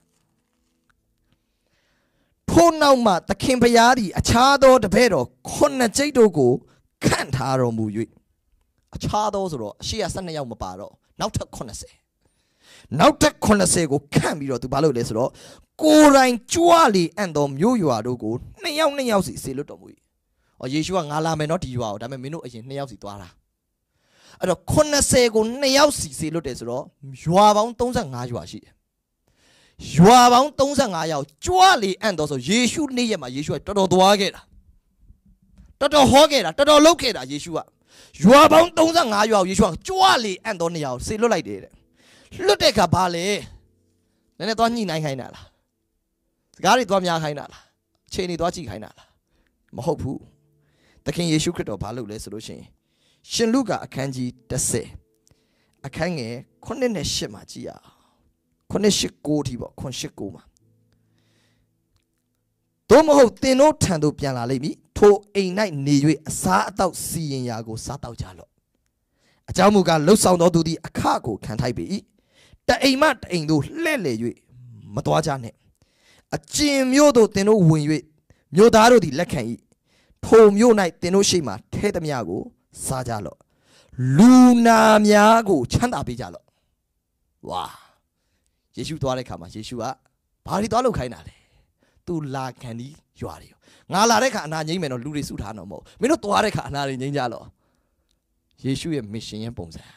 [SPEAKER 1] ထို့နောက်မှသခင်ဖျားသည်အခြားသောတပည့်တော်9ကျိတ်တို့ကိုခန့်ထားတော်မူ၍အခြားသောဆိုတော့အရှိရ12ယောက်မပါတော့နောက်ထပ်90နောက်ထပ်90ကိုခန့်ပြီးတော့သူဘာလုပ်လဲဆိုတော့ကိုယ်တိုင်ကြွလီအံ့သောမြို့ရွာတို့ကို2ယောက်စီစေလွတ်တော်မူ၏။ယေရှုကငါလာမယ်နော်ဒီရွာကိုဒါပေမဲ့မင်းတို့အရင်2ယောက်စီသွားတာ။အဲ့တော့90ကို2ယောက်စီစေလွတ်တယ်ဆိုတော့ရွာပေါင်း35ရွာရှိတယ်။ရွာပေါင်း35ယောက်ကြွလီအံ့သောဆိုယေရှုနေ့ရက်မှာယေရှုကတော်တော်သွားခဲ့တာ။တော်တော်ဟောခဲ့တာတော်တော်လုပ်ခဲ့တာယေရှုကရွာပေါင်း35ရွာကိုယေရှုကကြွလီအံ့သော2ယောက်စေလွတ်လိုက်တယ်တဲ့။လွတ်တဲ့အခါဘာလဲနည်းနည်းသွားညှိနှိုင်းခိုင်းတာလားစကားတွေသွားများခိုင်းတာလားအချိန်တွေသွားကြည့်ခိုင်းတာလားမဟုတ်ဘူးသခင်ယေရှုခရစ်တော်ဘာလုပ်လဲဆိုလို့ရှိရင်ရှင်လုကာအခန်းကြီး30အခန်းငယ်9နဲ့10မှာကြည့်ရအောင်9 8 9ထိပေါ့9 8 9မှာသို့မဟုတ်သင်တို့ထံသို့ပြန်လာလိမ့်မည်ထိုအိမ်၌နေ၍အစားအသောက်စီရင်ရာကိုစားတောက်ကြလော့အကြောင်းမူကားလှုပ်ဆောင်သောသူသည်အခကိုခံထိုက်ပေ၏တအိမ်မှတအိမ်သို့လှဲ့လေ၍မသွားကြနှင့်အကျဉ်မြို့သို့သင်တို့ဝင်၍မြို့သားတို့သည်လက်ခံ၏ထိုမြို့၌သင်တို့ရှိမှထဲသမျှကိုစားကြလော့လူနာများကိုချမ်းသာပေးကြလော့ဝါယေရှုသွားတဲ့ခါမှာယေရှုကဘာတွေသွားလုပ်ခိုင်းတာလဲသူလာခံဒီရွာတွေငါလာတဲ့ခါအနာငိမ့်မယ်တော့လူတွေစုထားတော့မဟုတ်မင်းတို့သွားတဲ့ခါအနာတွေငိမ့်ကြလော့ယေရှုရဲ့ mission ရဲ့ပုံစံ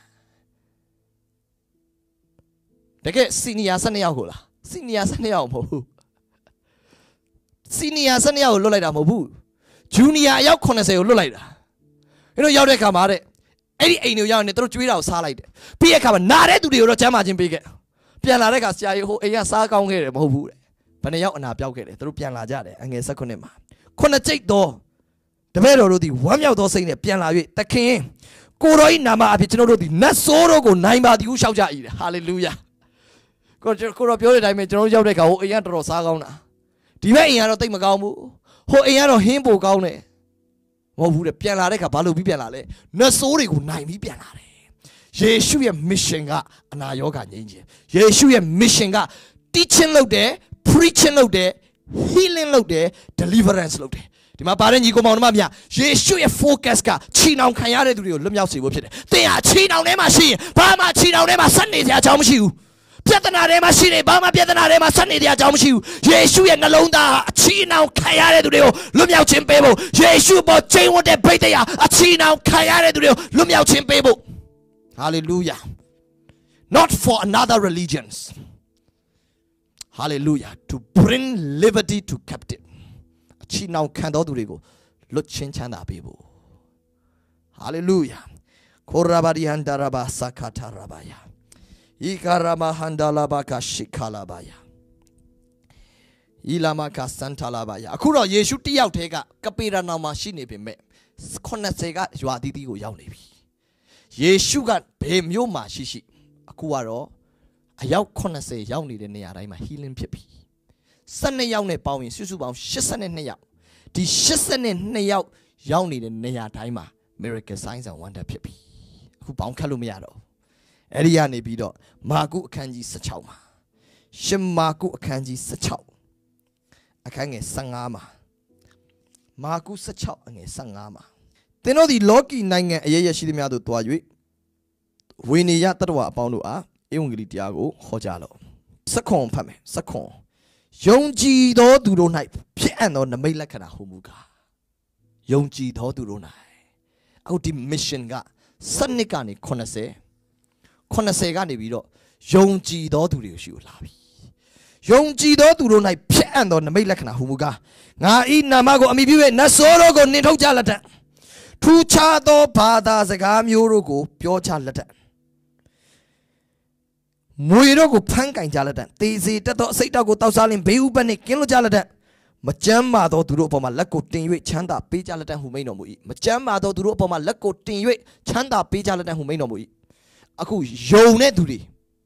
[SPEAKER 1] တကယ်စီနီယာ12ယောက်ကိုလားစီနီယာ12ယောက်မဟုတ်ဘူးစီနီယာ12ယောက်ကိုလွတ်လိုက်တာမဟုတ်ဘူးဂျူနီယာအယောက်80ကိုလွတ်လိုက်တာမင်းတို့ရောက်တဲ့ခါမှာတဲ့အဲ့ဒီအိမ်တွေရောက်နေသူတို့ကျွေးတာကိုစားလိုက်တယ်ပြီးတဲ့ခါမှာနာတဲ့သူတွေကိုတော့ချမ်းသာခြင်းပေးခဲ့ပြန်လာတဲ့ခါဆရာကြီးဟိုအိမ်ကစားကောင်းခဲ့တယ်မဟုတ်ဘူးတဲ့ဘယ်နှယောက်အနာပြောက်ခဲ့တယ်သူတို့ပြန်လာကြတယ်အငယ်16မှာခုနှစ်ကျိတ်သောတပည့်တော်တို့သည်ဝမ်းမြောက်သောစိတ်နဲ့ပြန်လာ၍သခင်ကိုတော်၏နာမအဖြစ်ကျွန်တော်တို့သည်နတ်ဆိုးတို့ကိုနိုင်ပါသည်ဟုရှောက်ကြ၏တဲ့ဟာလေလုယာကိုတော်ပြောတဲ့အတိုင်းပဲကျွန်တော်ရောက်တဲ့ခါဟိုအိမ်ကတော်တော်စားကောင်းတာဒီဘက်အိမ်ကတော့တိတ်မကောင်းဘူးဟိုအိမ်ကတော့ဟင်းပိုကောင်းတယ်မဟုတ်ဘူးတဲ့ပြန်လာတဲ့ခါဘာလို့ပြီးပြန်လာလဲနတ်ဆိုးတွေကိုနိုင်ပြီးပြန်လာတယ်ယေရှုရဲ့ mission ကအနာရောဂါငြိမ်းခြင်းယေရှုရဲ့ mission က teaching လုပ်တယ် preaching လုပ်တယ် healing လုပ်တယ် deliverance လုပ်တယ်ဒီမှာပါတဲ့ညီကောင်မောင်တို့များယေရှုရဲ့ focus ကချီနှောင်ခံရတဲ့သူတွေကိုလွတ်မြောက်စေဖို့ဖြစ်တယ်သင်ဟာချီနှောင်ထဲမှာရှိရင်ဘာမှချီနှောင်ထဲမှာဆက်နေစရာအကြောင်းမရှိဘူးပြဿနာထဲမှာရှိနေဘာမှပြဿနာထဲမှာဆက်နေတဲ့အကြောင်းမရှိဘူးယေရှုရဲ့နှလုံးသားအချီနှောင်ခံရတဲ့သူတွေကိုလွတ်မြောက်ခြင်းပေးဖို့ယေရှုပေါ်ကျင့်ဝတ်တဲ့ဗိတ်တရားအချီနှောင်ခံရတဲ့သူတွေကိုလွတ်မြောက်ခြင်းပေးဖို့ hallelujah not for another religions hallelujah to bring liberty to captive အချီနှောင်ခံတော်သူတွေကိုလွတ်ချင်းချမ်းသာပေးဖို့ hallelujah ခေါ်ရပါဒီဟန်တာရဘာစခါတာရဘာယာဤကာရမဟန္ဒလာဘကရှိခလာဘာယာဤလာမကစန်တာလာဘာယာအခုတော့ယေရှုတယောက်တည်းကကပေရနောင်မှာရှိနေပေမဲ့80ကရွာတီးတီးကိုရောက်နေပြီယေရှုကဘယ်မြို့မှာရှိအခုကတော့အယောက်80ရောက်နေတဲ့နေရာတိုင်းမှာ healing ဖြစ်ပြီ12ယောက်နဲ့ပေါင်းရင်စုစုပေါင်း82ယောက်ဒီ82ယောက်ရောက်နေတဲ့နေရာတိုင်းမှာ miracle signs and wonder ဖြစ်ပြီအခုပေါင်းခတ်လို့မရတော့အဲ့ဒီကနေပြီးတော့မာကုအခန်းကြီး16မှာရှင်မာကုအခန်းကြီး16အခန်းငယ်15မှာမာကု16အငယ်15မှာသင်တို့ဒီလောကီနိုင်ငံအရရရှိသမျှတို့တွား၍ဝိနည်းတတ္တဝအပေါင်းတို့အားဧဝံဂေလိတရားကိုဟောကြားလော့စက္ခွန်ဖတ်မယ်စက္ခွန်ယုံကြည်သောသူတို့၌ဖြစ်အပ်သောနမိတ်လက္ခဏာဟူမူကားယုံကြည်သောသူတို့၌အခုဒီ mission က7ကနေ80ကနေပြီးတော့ယုံကြည်သောသူတွေကိုရှိကိုလာပြီယုံကြည်သောသူတို့၌ဖြစ်အပ်သောနမိတ်လက္ခဏာဟူမူကားငါဤနာမကိုအမိပြု၍နတ်ဆိုးတို့ကိုနှင်ထုတ်ကြလက်တံထူးခြားသောဘာသာစကားမျိုးတို့ကိုပြောချလက်တံမွေတို့ကိုဖမ်းကင်ကြလက်တံသေစေတတ်သောအစိတ်တောက်ကိုတောက်စားလင်ဘေးဥပတ်နှင့်ကင်းလွတ်ကြလက်တံမကြမ်းမာသောသူတို့အပေါ်မှာလက်ကိုတင်၍ချမ်းသာပေးကြလက်တံဟုမိန့်တော်မူ၏မကြမ်းမာသောသူတို့အပေါ်မှာလက်ကိုတင်၍ချမ်းသာပေးကြလက်တံဟုမိန့်တော်မူ၏အခုယုံတဲ့သူတွေ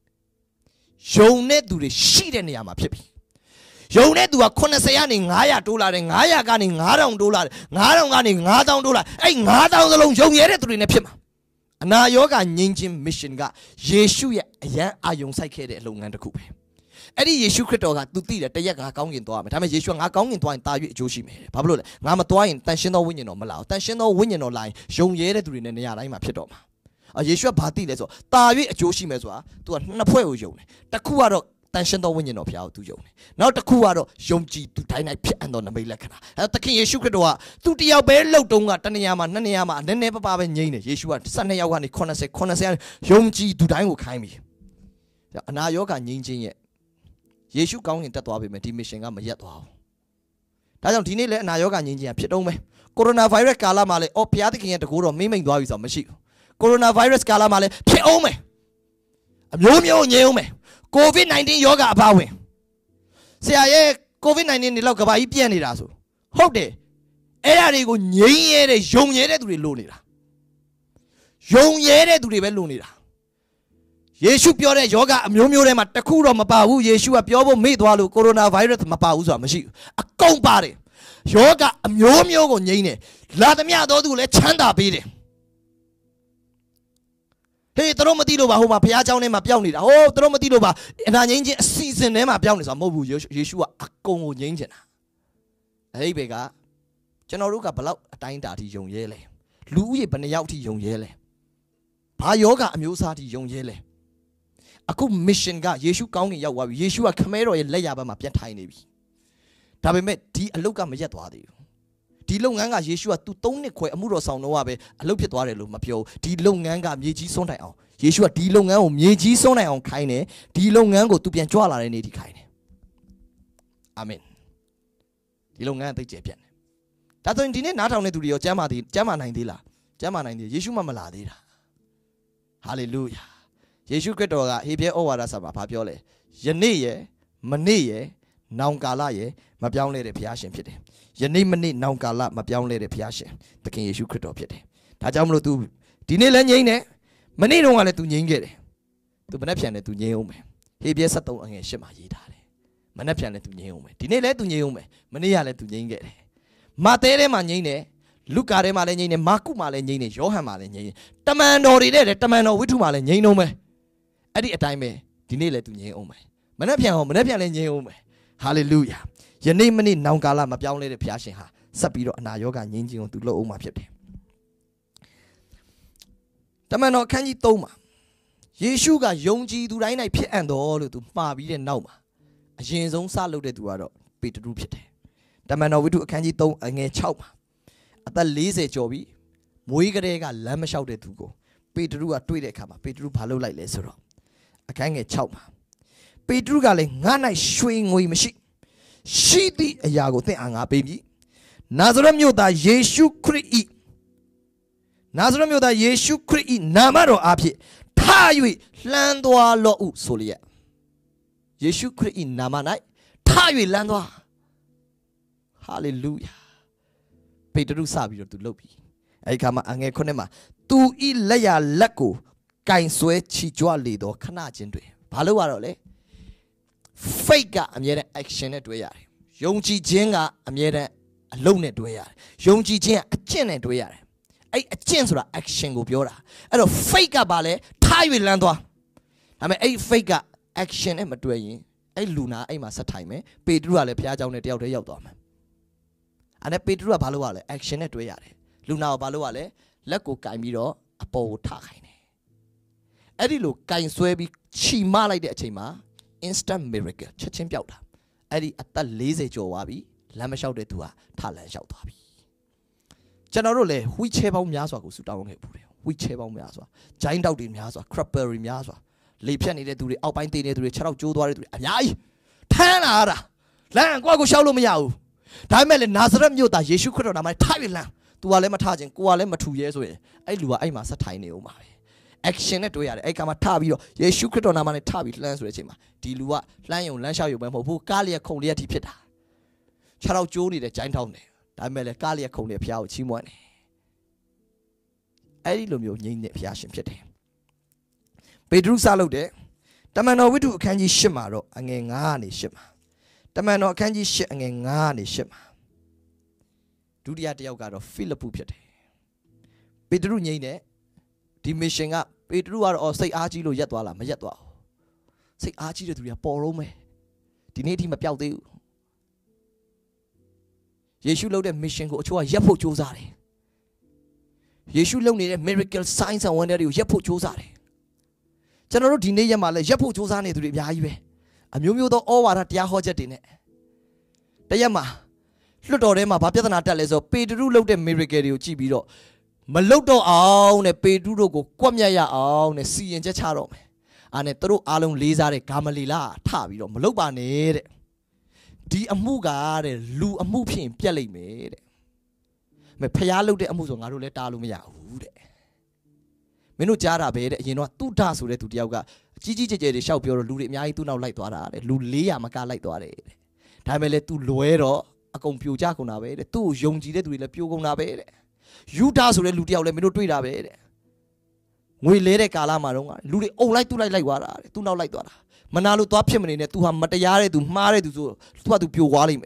[SPEAKER 1] ရှိတဲ့နေရာမှာဖြစ်ပြီယုံတဲ့သူက80ကနေ900တိုးလာတယ်900ကနေ9000တိုးလာတယ်9000ကနေ9000တိုးလာအဲ့9000စလုံးယုံရတဲ့သူတွေနဲ့ဖြစ်မှာအနာရောဂါငြိမ်းခြင်း mission ကယေရှုရဲ့အရန်အာယုံစိုက်ခဲ့တဲ့လုပ်ငန်းတစ်ခုပဲအဲ့ဒီယေရှုခရစ်တော်ကသူသိတယ်တရက်ငါကောင်းကင်သွားမယ်ဒါပေမဲ့ယေရှုကငါကောင်းကင်သွားရင်တာ၍အကျိုးရှိမယ်ဘာဖြစ်လို့လဲငါမသွားရင်တန်ရှင်းသောဝိညာဉ်တော်မလာဘူးတန်ရှင်းသောဝိညာဉ်တော်လာရင်ယုံရဲတဲ့သူတွေနဲ့နေရာတိုင်းမှာဖြစ်တော့မှာယေရှုကဘာသိလဲဆိုတော့တာ၍အကျိုးရှိမယ်ဆိုတာ तू ကနှစ်ဖွဲ့ကိုယုံတယ်တစ်ခုကတော့တန်ရှင်းသောဝိညာဉ်တော်ဖျားကို तू ယုံတယ်နောက်တစ်ခုကတော့ယုံကြည်သူတိုင်းတိုင်းဖြစ်အပ်သောနမိတ်လက္ခဏာအဲသခင်ယေရှုခရစ်တော်က तू တယောက်ပဲလှုပ်တုံးကတနေရာမှာနှစ်နေရာမှာနည်းနည်းပါးပဲငြိမ့်တယ်ယေရှုက12ယောက်ကနေ80ယုံကြည်သူတိုင်းကိုခိုင်းပြီအနာရောဂါငြိမ်းခြင်းရဲ့ယေရှုကောင်းကင်တက်သွားပြီမယ်ဒီ mission ကမရက်သွားဘူးဒါကြောင့်ဒီနေ့လည်းအနာရောဂါငြိမ်းခြင်းဖြစ်တုံးပဲကိုရိုနာဗိုင်းရပ်စ်ကာလမှာလည်းဘုရားသခင်ရဲ့တကူတော်မိမ့်သွားပြီဆိုတော့မရှိဘူးကိုရိုနာဗိုင်းရပ်စ်ကာလမှာလည်းဖြစ်အောင်မယ်အမျိုးမျိုးငြိမ်းအောင်မယ် COVID-19 ယောဂအပါဝင်ဆရာရဲ့ COVID-19 နေလောက်ကဘာကြီးပြန့်နေတာဆိုဟုတ်တယ်အဲ့ဒါတွေကိုငြိမ်းရဲတဲ့ယုံရဲတဲ့သူတွေလိုနေတာယုံရဲတဲ့သူတွေပဲလိုနေတာယေရှုပြောတဲ့ယောဂအမျိုးမျိုးထဲမှာတခုတော့မပါဘူးယေရှုကပြောဖို့မေ့သွားလို့ကိုရိုနာဗိုင်းရပ်စ်မပါဘူးဆိုတာမရှိဘူးအကုန်ပါတယ်ယောဂအမျိုးမျိုးကိုငြိမ်းတယ်လာသမျှသောသူကိုလည်းချမ်းသာပေးတယ်ဟေးတို့မသိလို့ပါဟိုမှာဘုရားကျောင်းထဲမှာပြောင်းနေတာဟိုတို့မသိလို့ပါအနာငြိမ်းခြင်းအစီအစဉ်ထဲမှာပြောင်းနေဆိုတာမဟုတ်ဘူးယေရှုကအကုန်ကိုငြိမ်းချင်တာအဲ့ဒီဘက်ကကျွန်တော်တို့ကဘလောက်အတိုင်းတာထိယုံရဲလဲလူဦးရေဘယ်နှယောက်ထိယုံရဲလဲဘာယောဂအမျိုးအစားထိယုံရဲလဲအခု mission ကယေရှုကောင်းကင်ရောက်သွားပြီယေရှုကခမဲတော်ရဲ့လက်ရဘက်မှာပြန်ထိုင်နေပြီဒါပေမဲ့ဒီအလုတ်ကမရက်သွားသေးဘူးဒီလုပ်ငန်းကယေရှုကသူ3နှစ်ခွဲအမှုတော်ဆောင်တော့ပဲအလုတ်ဖြစ်သွားတယ်လို့မပြောဒီလုပ်ငန်းကမြေကြီးစွန့်နိုင်အောင်ယေရှုကဒီလုပ်ငန်းကိုမြေကြီးစွန့်နိုင်အောင်ခိုင်းတယ်ဒီလုပ်ငန်းကိုသူပြန်ကြွလာတဲ့နေ့ထိခိုင်းတယ်အာမင်ဒီလုပ်ငန်းအသိကျပြန်တယ်ဒါဆိုရင်ဒီနေ့နားထောင်တဲ့သူတွေရောကျမ်းမာနိုင်သေးလားကျမ်းမာနိုင်သေးယေရှုမှမလာသေးတာဟာလေလုယာယေရှုခရစ်တော်ကဟေဘရဲဩဝါဒစာမှာဘာပြောလဲယနေ့ရယ်မနေ့ရယ်နောင်ကာလရယ်မပြောင်းလဲတဲ့ဘုရားရှင်ဖြစ်တယ်ယနေ့မနေ့နောင်ကာလမပြောင်းလဲတဲ့ဘုရားရှင်သခင်ယေရှုခရစ်တော်ဖြစ်တယ်ဒါကြောင့်မလို့ तू ဒီနေ့လည်းငြိမ်းတယ်မနေ့တုန်းကလည်း तू ငြိမ်းခဲ့တယ် तू မနှက်ဖြန်လည်း तू ငြိမ်းအောင်မယ်ဟေဘရဲ73အငယ်8မှာရေးထားတယ်မနှက်ဖြန်လည်း तू ငြိမ်းအောင်မယ်ဒီနေ့လည်း तू ငြိမ်းအောင်မယ်မနေ့ကလည်း तू ငြိမ်းခဲ့တယ်မာသဲထဲမှာငြိမ်းတယ်လုကာထဲမှာလည်းငြိမ်းတယ်မာကုမှာလည်းငြိမ်းတယ်ယောဟန်မှာလည်းငြိမ်းတယ်တမန်တော်တွေတဲ့တမန်တော်ဝိထုမှာလည်းငြိမ်းတော့မယ်အဲ့ဒီအတိုင်းပဲဒီနေ့လည်း तू ငြိမ်းအောင်မယ်မနှက်ဖြန်လည်းငြိမ်းအောင်မယ်ဟာလေလုယာယနေ့မနေ့နောင်ကာလမပြောင်းလဲတဲ့ဘုရားရှင်ဟာဆက်ပြီးတော့အနာရောဂါငြိမ်းခြင်းကို तू လုပ်အောင်မှာဖြစ်တယ်တမန်တော်အခန်းကြီး3မှာယေရှုကယုံကြည်သူတိုင်း၌ဖြစ်အံ့တော်လို့ तू မှားပြီးတဲ့နောက်မှာအရင်ဆုံးစလုပ်တဲ့သူကတော့ပေတရုဖြစ်တယ်တမန်တော်ဝိတုအခန်းကြီး3အငယ်6မှာအသက်40ကျော်ပြီမွေးကလေးကလမ်းမလျှောက်တဲ့သူကိုပေတရုကတွေ့တဲ့အခါမှာပေတရုဘာလုပ်လိုက်လဲဆိုတော့အခန်းငယ်6မှာပေတရုကလည်းငါ၌ရွှေငွေမရှိသည့်အရာကိုသင်အားငါပေးပြီနာဇရက်မြို့သားယေရှုခရစ်၏နာမတော်အားဖြင့်ထ၍လှမ်းသွားလော့ဟုဆိုလျက်ယေရှုခရစ်၏နာမ၌ထ၍လှမ်းသွားဟာလေလုယာပေတရုစပြီးတော့သူလုပ်ပြီအဲ့ဒီခါမှာအငယ်9မှာသူဤလက်ရလက်ကိုကင်ဆွဲချီကြွလေတော့ခဏချင်းတွေဘာလို့ရတော့လဲ fake ကအမြဲတမ်း action နဲ့တွဲရတယ်ယုံကြည်ခြင်းကအမြဲတမ်းအလုပ်နဲ့တွဲရတယ်ယုံကြည်ခြင်းကအကျင့်နဲ့တွဲရတယ်အဲ့အကျင့်ဆိုတာ action ကိုပြောတာအဲ့တော့ fake ကဘာလဲထား၍လမ်းသွားဒါပေမဲ့အဲ့ fake က action နဲ့မတွဲရင်အဲ့လူနာအဲ့မှာဆက်ထိုင်မယ်ပေတရုကလည်းဘုရားကျောင်းနဲ့တယောက်တည်းရောက်သွားမယ်အဲ့ဒါပေတရုကဘာလို့ရလဲ action နဲ့တွဲရတယ်လူနာကိုဘာလို့ရလဲလက်ကိုကင်ပြီးတော့အပေါ်ကိုထားခိုင်းတယ်အဲ့ဒီလိုကင်ဆွဲပြီးခြိမလိုက်တဲ့အချိန်မှာ instant miracle ချက်ချင်းပြောက်တာအဲ့ဒီအသက်40ကျော်သွားပြီလမ်းမလျှောက်တဲ့သူဟာထလမ်းလျှောက်သွားပြီကျွန်တော်တို့လည်း wheelchair ပေါင်းများစွာကိုဆူတောင်းခဲ့ပူတယ် wheelchair ပေါင်းများစွာဂျိုင်းတောက်တွေများစွာ cripple တွေများစွာလေဖြတ်နေတဲ့သူတွေအောက်ပိုင်းသေးနေတဲ့သူတွေခြေထောက်ကျိုးသွားတဲ့သူတွေအများကြီးထမ်းလာတာလမ်းကွာကိုရှောက်လို့မရဘူးဒါပေမဲ့လည်းနာဇရက်မြို့သားယေရှုခရစ်တော်နာမနဲ့ထားပြီလမ်းသူကလည်းမထားခြင်းကိုကလည်းမထူရဲဆိုရင်အဲ့လူကအဲ့မှာဆက်ထိုင်နေဦးမှာပဲ action နဲ့တွဲရတယ်အဲ့ကမှာထားပြီးတော့ယေရှုခရစ်တော်နာမနဲ့ထားပြီးလှမ်းဆိုတဲ့အချိန်မှာဒီလူကလှမ်းယုံလမ်းလျှောက်ယုံပဲမဟုတ်ဘူးကားလျက်ခုံလျက်ထိဖြစ်တာခြေထောက်ကျိုးနေတဲ့ဂျိုင်းထောင်းတယ်ဒါပေမဲ့လည်းကားလျက်ခုံတဲ့ဘုရားကိုချီးမွမ်းတယ်အဲ့ဒီလိုမျိုးငြိမ်းတဲ့ဘုရားရှင်ဖြစ်တယ်ပေတရုစလုပ်တဲ့တမန်တော်ဝိတုအခန်းကြီး8မှာတော့အငယ်9ကနေ8မှာတမန်တော်အခန်းကြီး8အငယ်9ကနေ8မှာဒုတိယတစ်ယောက်ကတော့ဖိလိပ္ပုဖြစ်တယ်ပေတရုငြိမ်းတဲ့ဒီမစ်ရှင်ကပေတရုကတော့စိတ်အားကြီးလို့ရက်သွားလားမရက်သွားဘူးစိတ်အားကြီးတဲ့သူတွေကပေါ်တော့မယ်ဒီနေ့အထိမပြောက်သေးဘူးယေရှုလုပ်တဲ့ mission ကိုအချို့ကရက်ဖို့ကြိုးစားတယ်ယေရှုလုပ်နေတဲ့ miracle signs and wonders တွေကိုရက်ဖို့ကြိုးစားတယ်ကျွန်တော်တို့ဒီနေ့ရက်မှာလည်းရက်ဖို့ကြိုးစားနေသူတွေအများကြီးပဲအမျိုးမျိုးသောဩဝါဒတရားဟောချက်တွေနဲ့တရက်မှာလွတ်တော်ထဲမှာဘာပြဿနာတက်လဲဆိုပေတရုလုပ်တဲ့ miracle တွေကိုကြည့်ပြီးတော့မလုတ်တော့အောင်နဲ့ပေတရုတို့ကိုကွက်မြတ်ရအောင်နဲ့စီရင်ချက်ချတော့မယ်အားနဲ့သူတို့အားလုံးလေးစားတဲ့ဂါမလီလာထပြီးတော့မလုတ်ပါနဲ့တဲ့ဒီအမှုကတဲ့လူအမှုဖြစ်ရင်ပြက်လိမ့်မယ်တဲ့ဖျားလုတ်တဲ့အမှုဆိုငါတို့လည်းတားလို့မရဘူးတဲ့မင်းတို့ကြားတာပဲတဲ့အရင်တော့တုဒ္ဒဆိုတဲ့သူတယောက်ကအကြီးကြီးကျယ်ကျယ်တွေရှောက်ပြောတော့လူတွေအများကြီးသူ့နောက်လိုက်သွားတာတဲ့လူ400မကလိုက်သွားတယ်တဲ့ဒါပေမဲ့လည်း तू လွဲတော့အကုန်ပြိုကျကုန်တာပဲတဲ့သူ့ကိုယုံကြည်တဲ့သူတွေလည်းပြိုကုန်တာပဲတဲ့ယူဒဆိုတဲ့လူတယောက်လည်းမင်းတို့တွေ့တာပဲတဲ့ငွေလဲတဲ့ကာလမှာတော့လူတွေအုံလိုက်သူ့လိုက်သွားတာတဲ့သူ့နောက်လိုက်သွားတာမနာလို့သွားဖြစ်မနေနဲ့ तू ဟာမတရားတဲ့သူမှားတဲ့သူဆို तू က तू ပြိုသွားလိမ့်မယ်တဲ့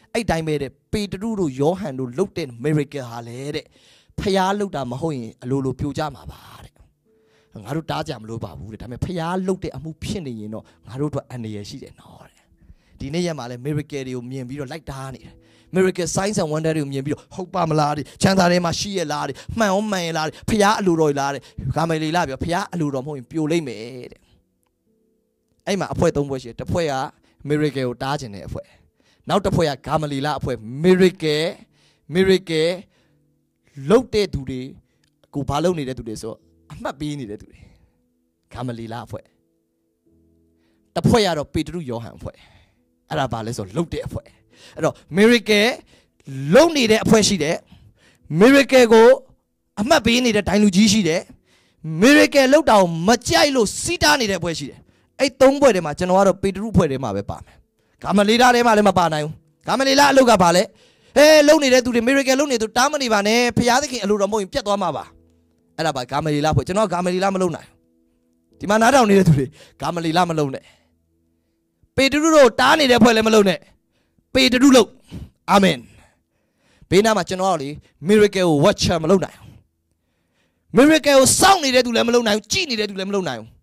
[SPEAKER 1] အဲ့တိုင်းပဲတဲ့ပေတရုတို့ယောဟန်တို့လုပ်တဲ့ miracle ဟာလေတဲ့ဖျားလုပ်တာမဟုတ်ရင်အလိုလိုပြိုကျမှာပါတဲ့ငါတို့တားကြမလို့ပါဘူးတဲ့ဒါပေမဲ့ဖျားလုပ်တဲ့အမှုဖြစ်နေရင်တော့ငါတို့အတွက်အန္တရာယ်ရှိတယ်နော်တဲ့ဒီနေ့ရက်မှာလဲ miracle တွေကိုမြင်ပြီးတော့လိုက်တားနေတယ် miracle signs and wonder တွေကိုမြင်ပြီးတော့ဟုတ်ပါမလားတဲ့ချမ်းသာထဲမှာရှိရလားတဲ့မှန်အောင်မှန်ရလားတဲ့ဖျားအလိုတော်လားတဲ့ဂါမလီလာပြောဖျားအလိုတော်မဟုတ်ရင်ပြိုလိမ့်မယ်တဲ့အဲ့မှာအဖွဲ့၃ဖွဲ့ရှိတယ်တစ်ဖွဲ့က miracle ကိုတားခြင်းတဲ့အဖွဲ့နောက်တစ်ဖွဲ့ကဂါမလီလာအဖွဲ့ miracle လုပ်တဲ့သူတွေကိုဘာလုပ်နေတဲ့သူတွေဆိုအမှတ်ပေးနေတဲ့သူတွေဂါမလီလာအဖွဲ့တစ်ဖွဲ့ကတော့ပေတရုယောဟန်အဖွဲ့အဲ့ဒါဘာလဲဆိုလုပ်တဲ့အဖွဲ့အဲ့တော့ miracle လုပ်နေတဲ့အဖွဲရှိတယ် miracle ကိုအမှတ်ပေးနေတဲ့ဒိုင်လူကြီးရှိတယ် miracle လုပ်တာကိုမကြိုက်လို့စီးတားနေတဲ့အဖွဲ့ရှိတယ်အဲ့၃ဖွဲ့ထဲမှာကျွန်တော်ကတော့ပေတရုအဖွဲ့ထဲမှာပဲပါမယ်ဂါမလီလာထဲမှာလည်းမပါနိုင်ဘူးဂါမလီလာအလုပ်ကဘာလဲလုပ်နေတဲ့သူတွေ miracle လုပ်နေသူတားမနေပါနဲ့ဖျားသခင်အလိုတော်မဟုတ်ရင်ပြတ်သွားမှာပါအဲ့ဒါပါဂါမလီလာဖွဲ့ကျွန်တော်ဂါမလီလာမလုပ်နိုင်ဒီမှာနားထောင်နေတဲ့သူတွေဂါမလီလာမလုပ်နဲ့ပေတရုတို့တားနေတဲ့ဖွဲ့လည်းမလုပ်နဲ့ပေတရုလို့အာမင်ဘေးနားမှာကျွန်တော်တို့လေ miracle ကို watch မလုပ်နိုင်ဘူး miracle ကိုစောင့်နေတဲ့သူလည်းမလုပ်နိုင်ဘူးကြည်နေတဲ့သူလည်းမလုပ်နိုင်ဘူး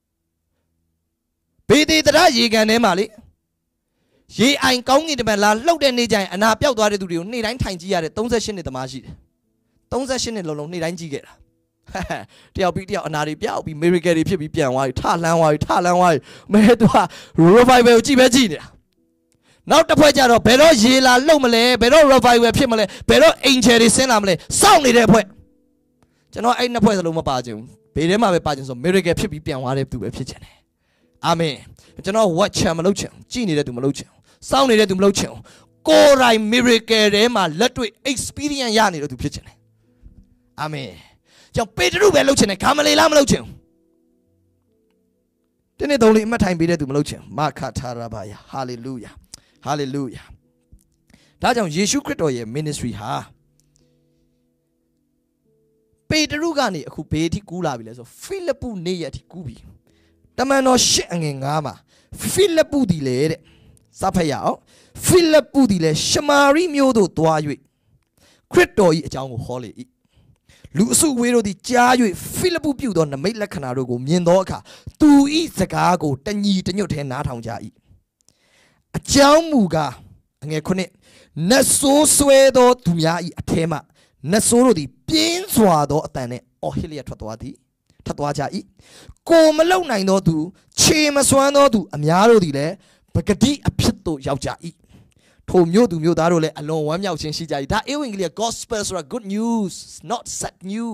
[SPEAKER 1] ဘေးသေးတရားရေကန်ထဲမှာလေရေအိုင်ကောင်းကင်တမန်လာလှုပ်တဲ့နေ့ကျရင်အနာပြောက်သွားတဲ့သူတွေကိုနေ့တိုင်းထိုင်ကြည့်ရတဲ့38နှစ်သမားရှိတယ်38နှစ်လုံးနေ့တိုင်းကြည့်ခဲ့တာတယောက်ပြီးတယောက်အနာတွေပြောက်ပြီး miracle တွေဖြစ်ပြီးပြန်သွားပြီထလန်းသွားပြီမဲသူက revival ကိုကြည့်ပဲကြည့်နေတာနောက်တစ်ဖွဲ့ကြတော့ဘယ်တော့ရေလာလှုပ်မလဲဘယ်တော့ revival ဖြစ်မလဲဘယ်တော့ angel တွေဆင်းလာမလဲစောင့်နေတဲ့ဖွဲ့ကျွန်တော်အဲ့နှစ်ဖွဲ့စလုံးမပါချင်ဘူးဘေးထဲမှာပဲပါချင်ဆို miracle ဖြစ်ပြီးပြန်သွားတဲ့သူပဲဖြစ်ချင်တယ်အာမင်ကျွန်တော် watch မလုပ်ချင်ကြည့်နေတဲ့သူမလုပ်ချင်စောင့်နေတဲ့သူမလုပ်ချင်ကိုယ်တိုင် miracle ထဲမှာလက်တွေ့ experience ရနေတဲ့သူဖြစ်ချင်တယ်အာမင်ကျွန်တော်ပေတရုပဲလုပ်ချင်တယ်ဂါမလီလာမလုပ်ချင်ဒီနေ့သုံးလေးအမှတ်ထိုင်ပေးတဲ့သူမလုပ်ချင်မခထာရဘာယာ hallelujah hallelujah ဒါကြောင့်ယေရှုခရစ်တော်ရဲ့ ministry ဟာပေတရုကနေအခုဘေးအထိကူးလာပြီလဲဆိုဖိလိပ္ပုနေရအထိကူးပြီတမန်တော်၈အငယ်9မှာဖိလိပ္ပုဒီလေတဲ့စဖတ်ရအောင်ဖိလိပ္ပုဒီလေရှမာရိမြို့သို့သွား၍ခရစ်တော်၏အကြောင်းကိုဟောလေ၏လူအစုဝေးတို့သည်ကြား၍ဖိလိပ္ပုပြုသောနမိတ်လက္ခဏာတို့ကိုမြင်သောအခါသူ၏စကားကိုတညီတညွတ်ထဲနားထောင်ကြ၏အကြောင်းမူကားအငယ်9နတ်ဆိုးဆွဲသောသူများ၏အထဲမှနတ်ဆိုးတို့သည်ပြင်းစွာသောအတန်နှင့်အော်ဟစ်လျက်ထွက်သွားကြ၏ကိုမလုံနိုင်သောသူခြေမစွမ်းသောသူအများတို့သည်လည်းပဂတိအဖြစ်သို့ရောက်ကြ၏ထိုမြို့သူမြို့သားတို့လည်းအလွန်ဝမ်းမြောက်ခြင်းရှိကြ၏ဒါဧဝံဂေလိ gospel ဆိုတာ good news not sad news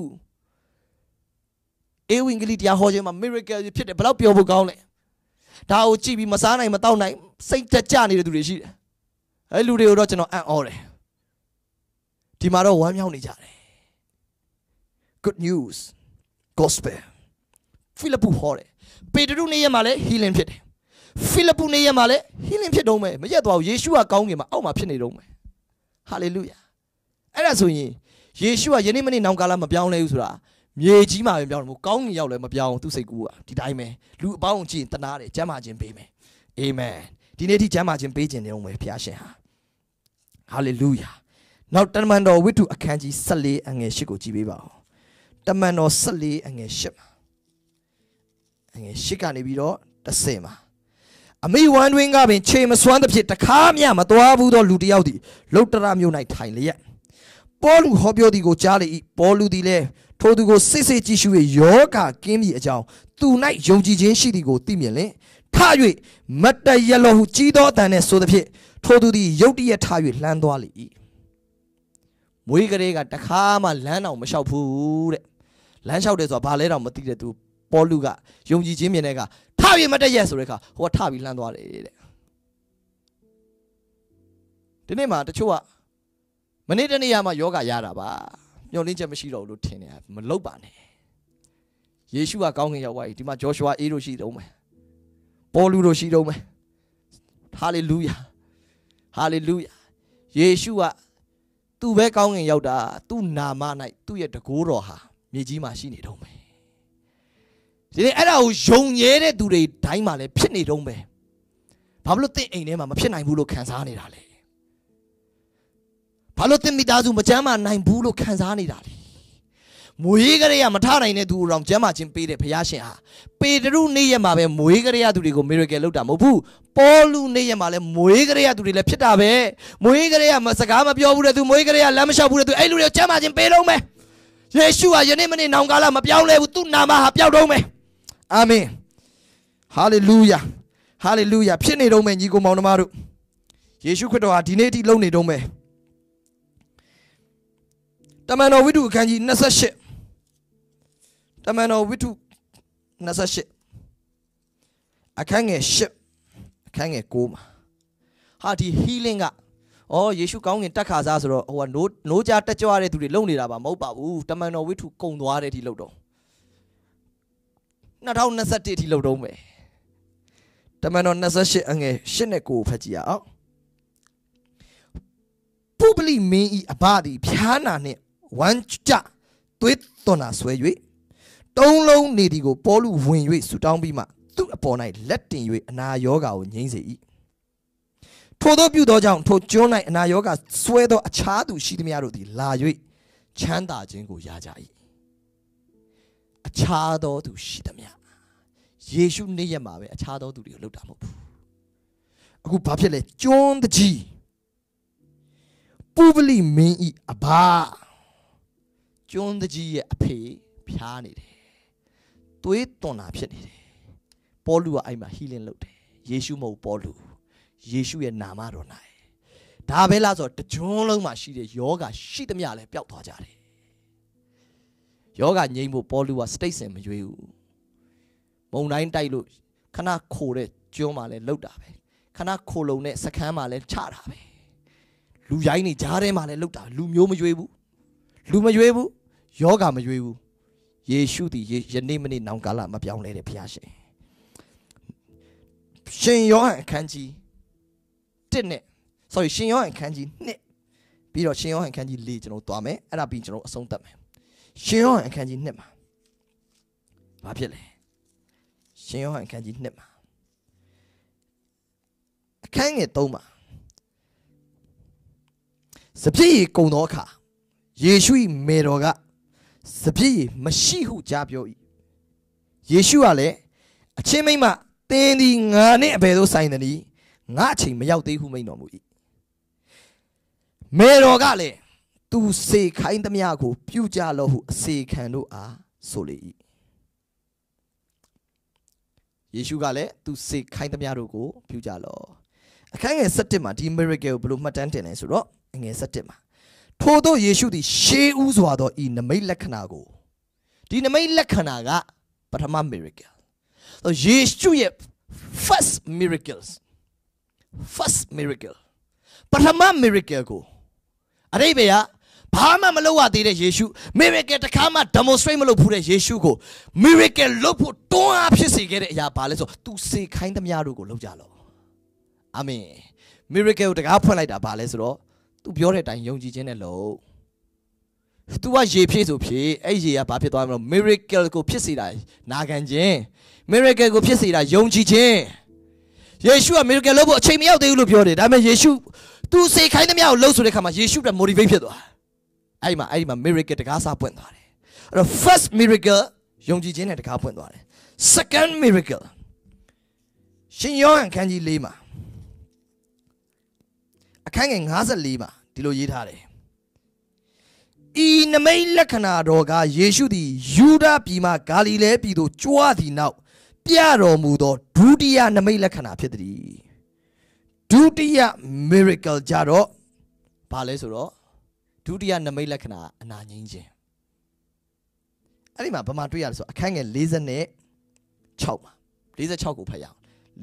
[SPEAKER 1] ဧဝံဂေလိတရားဟောခြင်းမှာ miracle ဖြစ်တယ်ဘယ်တော့ပြောဖို့ကောင်းလဲဒါကိုကြည့်ပြီးမစားနိုင်မတောက်နိုင်စိတ်တက်ကြနေတဲ့သူတွေရှိတယ်အဲလူတွေကိုတော့ကျွန်တော်အံ့ဩတယ်ဒီမှာတော့ဝမ်းမြောက်နေကြတယ် good news gospel ဖိလိပ္ပုဟောတယ်ပေတရုနေရာမှာလည်း healing ဖြစ်တယ်ဖိလိပ္ပုနေရာမှာလည်း healing ဖြစ်တော့မယ်မရက်သွားဘူးယေရှုကကောင်းကင်မှာအောက်မှာဖြစ်နေတော့မယ် hallelujah အဲ့ဒါဆိုရင်ယေရှုကယနေ့မနေ့နောင်ကာလမပြောင်းလဲဘူးဆိုတာမြေကြီးမှာပဲပြောင်းတယ်မို့ကောင်းကင်ရောက်လည်းမပြောင်းသူစိတ်ကူကဒီတိုင်းပဲလူအပေါင်းကြည့်ရင်တနာတယ်ကျမ်းမာခြင်းပေးမယ်အာမင်ဒီနေ့ထိကျမ်းမာခြင်းပေးခြင်းနေအောင်ပဲဘုရားရှင်ဟာဟာလေလုယာနောက်တမန်တော်ဝိတ္ထုအခန်းကြီး14အငယ်8ကိုကြည့်ပေးပါဦးတမန်တော်14အငယ်8မှာအငယ်8ကနေပြီးတော့10မှာအမိဝမ်းတွင်ကပင်ခြေမစွမ်းသဖြင့်တခါမျှမသွားဘူးသောလူတစ်ယောက်သည်လုတ္တရမြို့၌ထိုင်လျက်ပေါလုဟောပြောသည်ကိုကြားလေ၏ပေါလုသည်လည်းထိုသူကိုစစ်စစ်ကြည့်ရှု၍ယောဂကင်းပြီအကြောင်းသူ၌ယုံကြည်ခြင်းရှိသည်ကိုသိမြင်လင်ထ၍မတ်တရလောဟုကြီးသောအတန်နှင့်ဆိုသဖြင့်ထိုသူသည်ယုတ်တရက်ထ၍လှမ်းသွားလေ၏မွေးကလေးကတခါမှလမ်းတော်မလျှောက်ဘူးတဲ့လမ်းလျှောက်တယ်ဆိုတာဘာလဲတော့မသိတဲ့သူပေါလုကယုံကြည်ခြင်းမြင်တဲ့အခါထ၍မတ်တရက်ဆိုတဲ့အခါဟိုကထပြီးလှမ်းသွားတယ်တဲ့ဒီနေ့မှာတချို့ကမနေ့တနေ့မှယောဂရတာပါမျောလင်းချက်မရှိတော့ဘူးလို့ထင်တယ်မလုပ်ပါနဲ့ယေရှုကကောင်းကင်ရောက်သွားပြီဒီမှာဂျောရှွာအေးတို့ရှိတုံးမယ်ပေါလုတို့ရှိတုံးမယ်ဟာလေလုယာဟာလေလုယာယေရှုကသူ့ပဲကောင်းကင်ရောက်တာသူ့နာမ၌သူ့ရဲ့တကိုးတော်ဟာမြေကြီးမှာရှိနေတုံးမယ်ဒီနေ့အဲ့ဒါကိုယုံရဲတဲ့သူတွေတိုင်းမှာလည်းဖြစ်နေတုံးပဲဘာလို့သင်အိမ်ထဲမှာမဖြစ်နိုင်ဘူးလို့ခံစားနေတာလဲဘာလို့သင်မိသားစုမချမ်းသာနိုင်ဘူးလို့ခံစားနေတာလဲမွေးကလေးကမထနိုင်တဲ့သူအောင်ကျမ်းမာခြင်းပေးတဲ့ဘုရားရှင်ဟာပေတရုနေ့ရက်မှာပဲမွေးကလေးရသူတွေကို miracle လုပ်တာမဟုတ်ဘူးပေါလုနေ့ရက်မှာလည်းမွေးကလေးရသူတွေလည်းဖြစ်တာပဲမွေးကလေးကစကားမပြောဘူးတဲ့သူမွေးကလေးကလမ်းမလျှောက်ဘူးတဲ့သူအဲ့လူတွေကိုကျမ်းမာခြင်းပေးတော့မယ်ယေရှုဟာယနေ့မနေ့နောင်ကာလမပြောင်းလဲဘူးသူ့နာမဟာပျောက်တော့မယ်အာမင်ဟာလေလုယာဟာလေလုယာဖြစ်နေတော့မယ်ညီကိုမောင်နှမတို့ယေရှုခရစ်တော်ဟာဒီနေ့အထိလုံနေတော့မယ်တမန်တော်ဝိတုအခန်းကြီး28တမန်တော်ဝိတု28အခန်းငယ်8အခန်းငယ်9မှာဟာဒီ healing ကယေရှုကောင်းကင်တက်ခါစားဆိုတော့ဟိုကနိုးကြတက်ကြွရတဲ့သူတွေလုံနေတာပါမဟုတ်ပါဘူးတမန်တော်ဝိတုကုံသွားတဲ့အထိလုံတော့2021အထိလုံတော့မယ်တမန်တော်28အငယ်8နဲ့9ဖတ်ကြည့်အောင်ပုပလိမင်းဤအဘသည်ဖြားနာနှင့်ဝမ်းကြသွေးသွန်နာဆွဲ၍သုံးလုံးနေဒီကိုပေါလုဝင်၍ဆူတောင်းပြီးမှသူ့အပေါ်၌လက်တင်၍အနာရောဂါကိုငြိမ်းစေ၏ထို့သောပြုသောကြောင့်ထိုကျွန်း၌အနာရောဂါဆွဲသောအခြားသူရှိသမျှတို့သည်လာ၍ချမ်းသာခြင်းကိုရကြ၏အခြားသောသူရှိသမျှယေရှုနေ့ရက်မှာပဲအခြားသောသူတွေကိုလှုပ်တာမဟုတ်ဘူးအခုဘာဖြစ်လဲကျွန်းတကြီးပုပလိမင်းဤအဘကျွန်းတကြီးရဲ့အဖေဖြားနေတယ်သွေးသွန်တာဖြစ်နေတယ်ပေါလုကအဲ့မှာ healing လုပ်တယ်ယေရှုမဟုတ်ပေါလုယေရှုရဲ့နာမတော်၌ဒါပဲလားဆိုတော့တကျွန်းလုံးမှာရှိတဲ့ယောဂရှိသမျှလည်းပျောက်သွားကြတယ်ယောဂငြိမ်းဖို့ပေါလုက state စင်မရွေးဘူးမုံတိုင်းတိုက်လို့ခဏခိုတဲ့ကျွန်းမှာလည်းလှုပ်တာပဲခဏခိုလုံတဲ့စခန်းမှာလည်းချတာပဲလူရိုင်းနေကြားထဲမှာလည်းလှုပ်တာလူမျိုးမရွေးဘူးလူမရွေးဘူးယောဂမရွေးဘူးယေရှုသည်ယနေ့မနေ့နောင်ကာလမပြောင်းလဲတဲ့ဘုရားရှင်ရှင်ယောဟန်အခန်းကြီး1နဲ့ sorry ရှင်ယောဟန်အခန်းကြီး2ပြီးတော့ရှင်ယောဟန်အခန်းကြီး4ကျွန်တော်သွားမယ်အဲ့ဒါပြီးကျွန်တော်အဆုံးသတ်မယ်ရှင်ယောဟန်အခန်းကြီး2မှာဘာဖြစ်လဲရှင်ယောဟန်အခန်းကြီး2မှာအခန်းငယ်3မှာစပြည့်ရီကုံသောအခါယေရှု၏မေတော်ကစပြည့်ရီမရှိဟုကြားပြော၏ယေရှုကလည်းအချင်းမိမ့်မသင်သည်ငါနှင့်အဘယ်သို့ဆိုင်သနည်းငါအချိန်မရောက်သေးဟုမိန့်တော်မူ၏မေတော်ကလည်းသူစေခိုင်းသမျှကိုပြုကြလော့ဟုအစေခံတို့အားဆိုလေ၏ယေရှုကလည်းသူစေခိုင်းသမျှတို့ကိုပြုကြလော့အခန်းငယ်7မှာဒီ miracle ကိုဘယ်လိုမှတ်တမ်းတင်လဲဆိုတော့ငယ်7မှာထို့သောယေရှုသည်ရှေးဥစွာသောဤနမိတ်လက္ခဏာကိုဒီနမိတ်လက္ခဏာကပထမ miracle ယေရှုရဲ့ first miracle ပထမ miracle ကိုအရိပ်ဘေကဘာမှမလုပ်ရသေးတဲ့ယေရှု miracle တစ်ခါမှ demonstrate မလုပ်ဘူးတဲ့ယေရှုကို miracle လုပ်ဖို့တွန်းအားဖြစ်စေခဲ့တဲ့အရာဘာလဲဆိုသူစေခိုင်းသမျှတို့ကိုလုပ်ကြလောအာမင် miracle တကားဖွင့်လိုက်တာဘာလဲဆိုတော့သူပြောတဲ့အတိုင်းယုံကြည်ခြင်းနဲ့လို့သူကရေဖြည့်ဆိုဖြည့်အဲ့ရေကဘာဖြစ်သွားမလို့ miracle ကိုဖြစ်စေတာနာခံခြင်း miracle ကိုဖြစ်စေတာယုံကြည်ခြင်းယေရှုက miracle လုပ်ဖို့အချိန်မရောက်သေးဘူးလို့ပြောတယ်ဒါပေမဲ့ယေရှုသူစေခိုင်းသမျှကိုလုပ်ဆိုတဲ့ခါမှာယေရှုက motivate ဖြစ်သွားအဲ့မှာ miracle တကားစားပွင့်သွားတယ်အဲ့တော့ first miracle ယုံကြည်ခြင်းနဲ့တကားပွင့်သွားတယ် second miracle ရှင်ယောဟန်ခန်းကြီး4မှာအခန်းငယ်54မှာဒီလိုရေးထားတယ်ဤနမိတ်လက္ခဏာတော်ကယေရှုသည်ယူဒပြည်မှဂါလိလဲပြည်သို့ကြွားသည့်နောက်ပြတော်မူသောဒုတိယနမိတ်လက္ခဏာဖြစ်သည်ဒုတိယ miracle ကြတော့ဘာလဲဆိုတော့ဒုတိယနမိတ်လက္ခဏာအနာငြိမ်းခြင်းအဲ့ဒီမှာဘာမှတွေ့ရလဲဆိုအခန်းငယ်46မှာ46ကိုဖတ်ရအောင်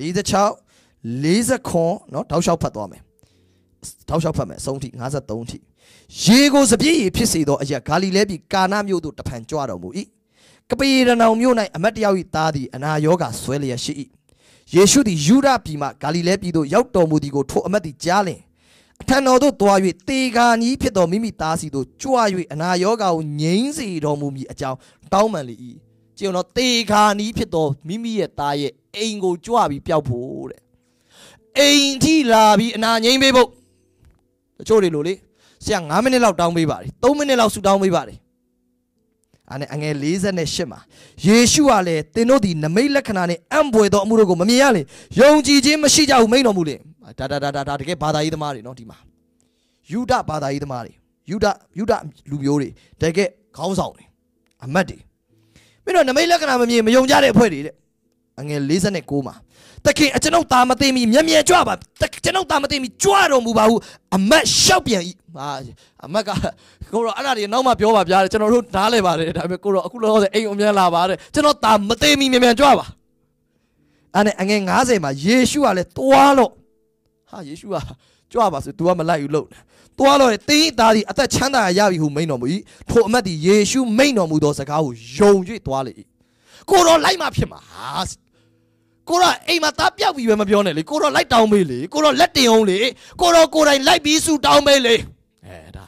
[SPEAKER 1] 46เนาะတောက်လျှောက်ဖတ်သွားမယ်တောက်လျှောက်ဖတ်မယ်အဆုံးထိ53ထိရေကိုစပြည့်ရဖြစ်စေသောအရာဂါလိလဲပြည်ကာနာမြို့သို့တဖန်ကြွတော်မူ၏ကပေရနောင်မြို့၌အမတ်တယောက်၏သားသည်အနာရောဂါဆွဲလျက်ရှိ၏ယေရှုသည်ယူဒပြည်မှဂါလိလဲပြည်သို့ရောက်တော်မူသည်ကိုထိုအမတ်သည်ကြားလျင်အထံတော်သို့သွား၍တေဂာနီးဖြစ်သောမိမိသားစီသို့ကြွ၍အနာရောဂါကိုငြိမ်းစေတော်မူမည်အကြောင်းတောင်းပန်လေ၏ကြည့်အောင်တေဂာနီးဖြစ်သောမိမိရဲ့သားရဲ့အိမ်ကိုကြွပြီးပျောက်ဖို့တဲ့အိမ်ထိလာပြီးအနာငြိမ်းပေးဖို့တချို့တွေလို့လေဆရာ9မိနစ်လောက်တောင်းပေးပါလေ3မိနစ်လောက်ဆူတောင်းပေးပါလေအဲ့နဲ့အငယ်48မှာယေရှုကလည်းသင်တို့ဒီနမိတ်လက္ခဏာနဲ့အံ့ဘွယ်သောအမှုတို့ကိုမမြင်ရလေယုံကြည်ခြင်းမရှိကြဘူးမိန့်တော်မူလေဒါတကယ်ဘာသာရေးသမားတွေနော်ဒီမှာယူဒဘာသာရေးသမားတွေယူဒလူမျိုးတွေတကယ်ခေါင်းဆောင်တွေအမတ်တွေမင်းတို့နမိတ်လက္ခဏာမမြင်မယုံကြတဲ့အဖွဲ့တွေတဲ့အငယ်49မှာတခင်အကျွန်ုပ်သားမသိမီမြဲမြဲကြွပါကျွန်ုပ်သားမသိမီကြွတော်မူပါဟုအမတ်ရှောက်ပြန်ဤအမတ်ကကိုရောအဲ့ဒါတွေနောက်မှပြောပါဗျာကျွန်တော်တို့နားလဲပါတယ်ဒါပေမဲ့ကိုရောအခုလောဆယ်အိမ်အမြန်လာပါတယ်ကျွန်တော်သားမသိမီမြဲမြဲကြွပါအဲ့နဲ့အငယ်50မှာယေရှုကလည်းတွားလို့ဟာယေရှုကကြွပါဆို तू ကမလိုက်ဘူးလို့တွားလို့တင်းသားဒီအသက်ချမ်းသာရပြီဟုမိန်တော်မူ၏ထိုအမတ်ဒီယေရှုမိန်တော်မူသောစကားကိုယုံ၍တွားလေကိုရောလိုက်မှဖြစ်မှာကိုရောအိမ်မှာသားပြောက်ပြီးပဲမပြောနဲ့လေကိုရောလိုက်တောင်းပေးလေကိုရောလက်တင်အောင်လေကိုရောကိုယ်တိုင်လိုက်ပြီးဆူတောင်းပေးလေဒါ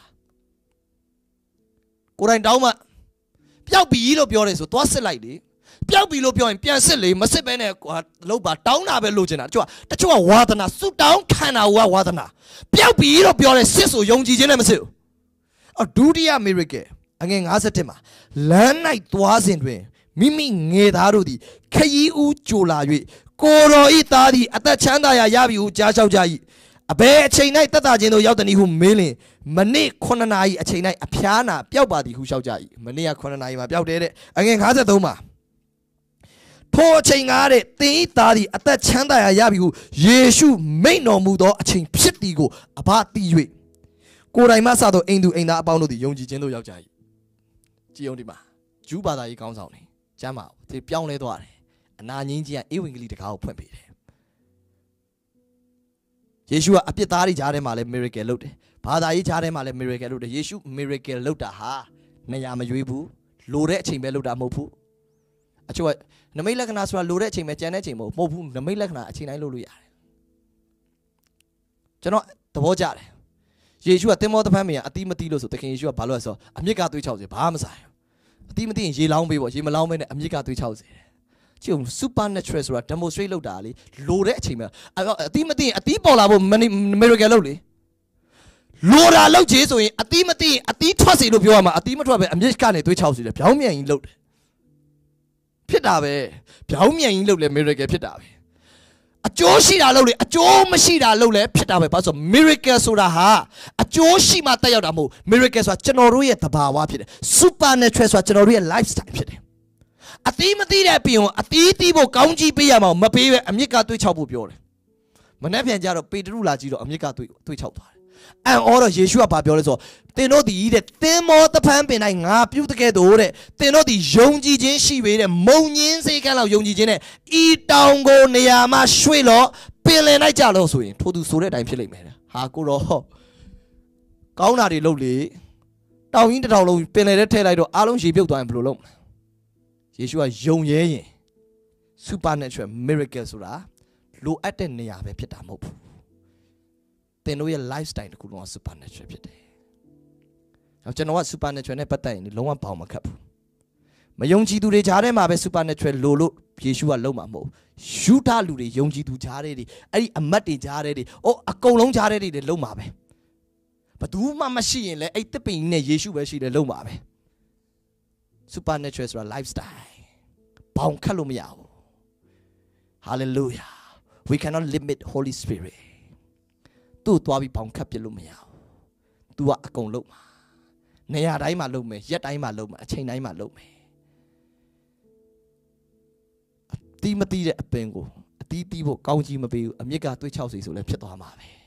[SPEAKER 1] ကိုယ်တိုင်တောင်းမှပျောက်ပြီလို့ပြောတယ်ဆိုသွားစစ်လိုက်လေပျောက်ပြီလို့ပြောရင်ပြန်စစ်လေမစစ်ဘဲနဲ့လောက်ပါတောင်းတာပဲလိုချင်တာတချို့ကဝါသနာဆူတောင်းခံတာကဝါသနာပျောက်ပြီလို့ပြောတယ်စစ်ဆိုယုံကြည်ခြင်းနဲ့မစစ်ဘူးဒုတိယ miracle အငယ်57မှာလမ်း၌သွားစဉ်တွင်မိမိငယ်သားတို့သည်ခရီးဦးကြိုလာ၍ကိုရောဤသားသည်အသက်ချမ်းသာရာရပြီဟုကြားလျှောက်ကြ၏အဘယ်အချိန်၌တက်တာခြင်းတို့ရောက်သည်ဟုမေးလင်မနေ့9နာရီအချိန်၌အဖျားနာပျောက်ပါသည်ဟုလျှောက်ကြ၏မနေ့က9နာရီမှာပျောက်တယ်တဲ့အငယ်53မှာထိုအချိန်ကားတဲ့သင်ဤသားသည်အသက်ချမ်းသာရာရပြီဟုယေရှုမိန့်တော်မူသောအချိန်ဖြစ်သည်ကိုအဘသိ၍ကိုယ်တိုင်မှစသောအိမ်သူအိမ်သားအပေါင်းတို့သည်ယုံကြည်ခြင်းတို့ရောက်ကြ၏ကြည်အောင်ဒီမှာဂျူးဘာသာရေးကောင်းဆောင်နေကျမ်းမာဒီပြောင်းလဲသွားတယ်အနာငင်းကြီးကဧဝံဂေလိတကားကိုဖွင့်ပေးတယ်ယေရှုကအပြစ်သားတွေကြားထဲမှာလည်း miracle လုပ်တယ်ဘာသာရေးကြားထဲမှာလည်း miracle လုပ်တယ်ယေရှု miracle လုပ်တာဟာနေရာမရွေးဘူးလိုတဲ့အချိန်ပဲလုပ်တာမဟုတ်ဘူးအချို့ကနမိတ်လက္ခဏာဆိုတာလိုတဲ့အချိန်ပဲကြံတဲ့အချိန်မဟုတ်ဘူးနမိတ်လက္ခဏာအချိန်တိုင်းလုပ်လို့ရတယ်ကျွန်တော်သဘောကျတယ်ယေရှုကသင်္ဘောသဖန်းမင်းကအတိမတိလို့ဆိုတခင်ယေရှုကဘာလို့လဲဆိုတော့အမြစ်ကသွေး60ဘာမှမဆိုင်အတိမတိရင်ရေလောင်းပေးပေါ့ရေမလောင်းမဲနဲ့အမြစ်ကသွေး60ကြည့်အောင် supernatural ဆိုတာ demonstrate လုပ်တာလေလိုတဲ့အချိန်မှာအတိမတိရင်အတိပေါ်လာဖို့ miracle လုပ်လေလိုတာလုပ်ချေဆိုရင်အတိမတိရင်အတိထွက်စီလို့ပြောရမှာအတိမထွက်ပဲအမြစ်ကနေသွေး60တယ်ဗျောင်းမြန်ကြီးလုပ်တယ်ဖြစ်တာပဲဗျောင်းမြန်ကြီးလုပ်လဲ miracle ဖြစ်တာပဲအကျိုးရှိတာလုပ်လေအကျိုးမရှိတာလုပ်လဲဖြစ်တာပဲဘာလို့ဆို miracle ဆိုတာဟာအကျိုးရှိမှတက်ရောက်တာမဟုတ် miracle ဆိုတာကျွန်တော်တို့ရဲ့သဘာဝဖြစ်တယ် supernatural ဆိုတာကျွန်တော်တို့ရဲ့ lifestyle ဖြစ်တယ်အသီးမသီးတဲ့ပြင်အသီးသီးဖို့ကောင်းကြီးပေးရမှာမပေးပဲအမြစ်ကသွေး6ဖို့ပြောတယ်မနေ့ပြန်ကြတော့ပေတရုလာကြည့်တော့အမြစ်ကသွေး6သွားတယ်အန်အော်တော့ယေရှုကဘာပြောလဲဆိုတော့သင်တို့ဒီတဲ့သင်မောတဖန်းပင်တိုင်းငါပြုတ်တဲ့ကဲ့သို့တဲ့သင်တို့ဒီယုံကြည်ခြင်းရှိပေတဲ့မုံညင်းစေကန်းလောက်ယုံကြည်ခြင်းနဲ့ဤတောင်ကိုနေရာမှာရွှေ့လို့ပင်လယ်လိုက်ကြလို့ဆိုရင်ထိုသူဆိုတဲ့အတိုင်းဖြစ်လိမ့်မယ်ဟာကိုတော့ကောင်းတာတွေလုပ်လေတောင်ကြီးတစ်ထောင်လုံးပင်လယ်ထဲထည့်လိုက်တော့အားလုံးရေပြုတ်သွားရင်ဘယ်လိုလုပ်ယေရှုကယုံရဲရင် supernatural miracle ဆိုတာလိုအပ်တဲ့နေရာပဲဖြစ်တာမဟုတ်ဘူးသင်တို့ရဲ့ lifestyle တခုလုံးက supernatural ဖြစ်တယ်။ကျွန်တော်က supernatural နဲ့ပတ်သက်ရင်လုံးဝပေါင်မခတ်ဘူး။မယုံကြည်သူတွေကြားထဲမှာပဲ supernatural လို့ယေရှုကလုံးမှာမဟုတ်ဘူး။ယူဒလူတွေယုံကြည်သူကြားထဲတွေအဲ့ဒီအမတ်တွေကြားထဲတွေအကုန်လုံးကြားထဲတွေလုံးမှာပဲ။ဘယ်သူမှမရှိရင်လည်းအဲ့တစ်ပင်ကြီးနဲ့ယေရှုပဲရှိတယ်လုံးမှာပဲ။ supernatural ဆိုတာ lifestyle ပေါင်ခတ်လို့မရဘူး။ hallelujah we cannot limit Holy Spiritသူ့သွားပြီးပေါင်ခတ်ပြလို့မရဘူး။ तू ကအကုန်လုံးမှာနေရာတိုင်းမှာလုပ်မယ်ရက်တိုင်းမှာလုပ်မယ်အချိန်တိုင်းမှာလုပ်မယ်အတီးမတီးတဲ့အပင်ကိုအတီးတီးဖို့ကောင်းကြီးမပေးဘူးအမြစ်ကသွေး60ဆိုလည်းဖြစ်သွားမှာပဲ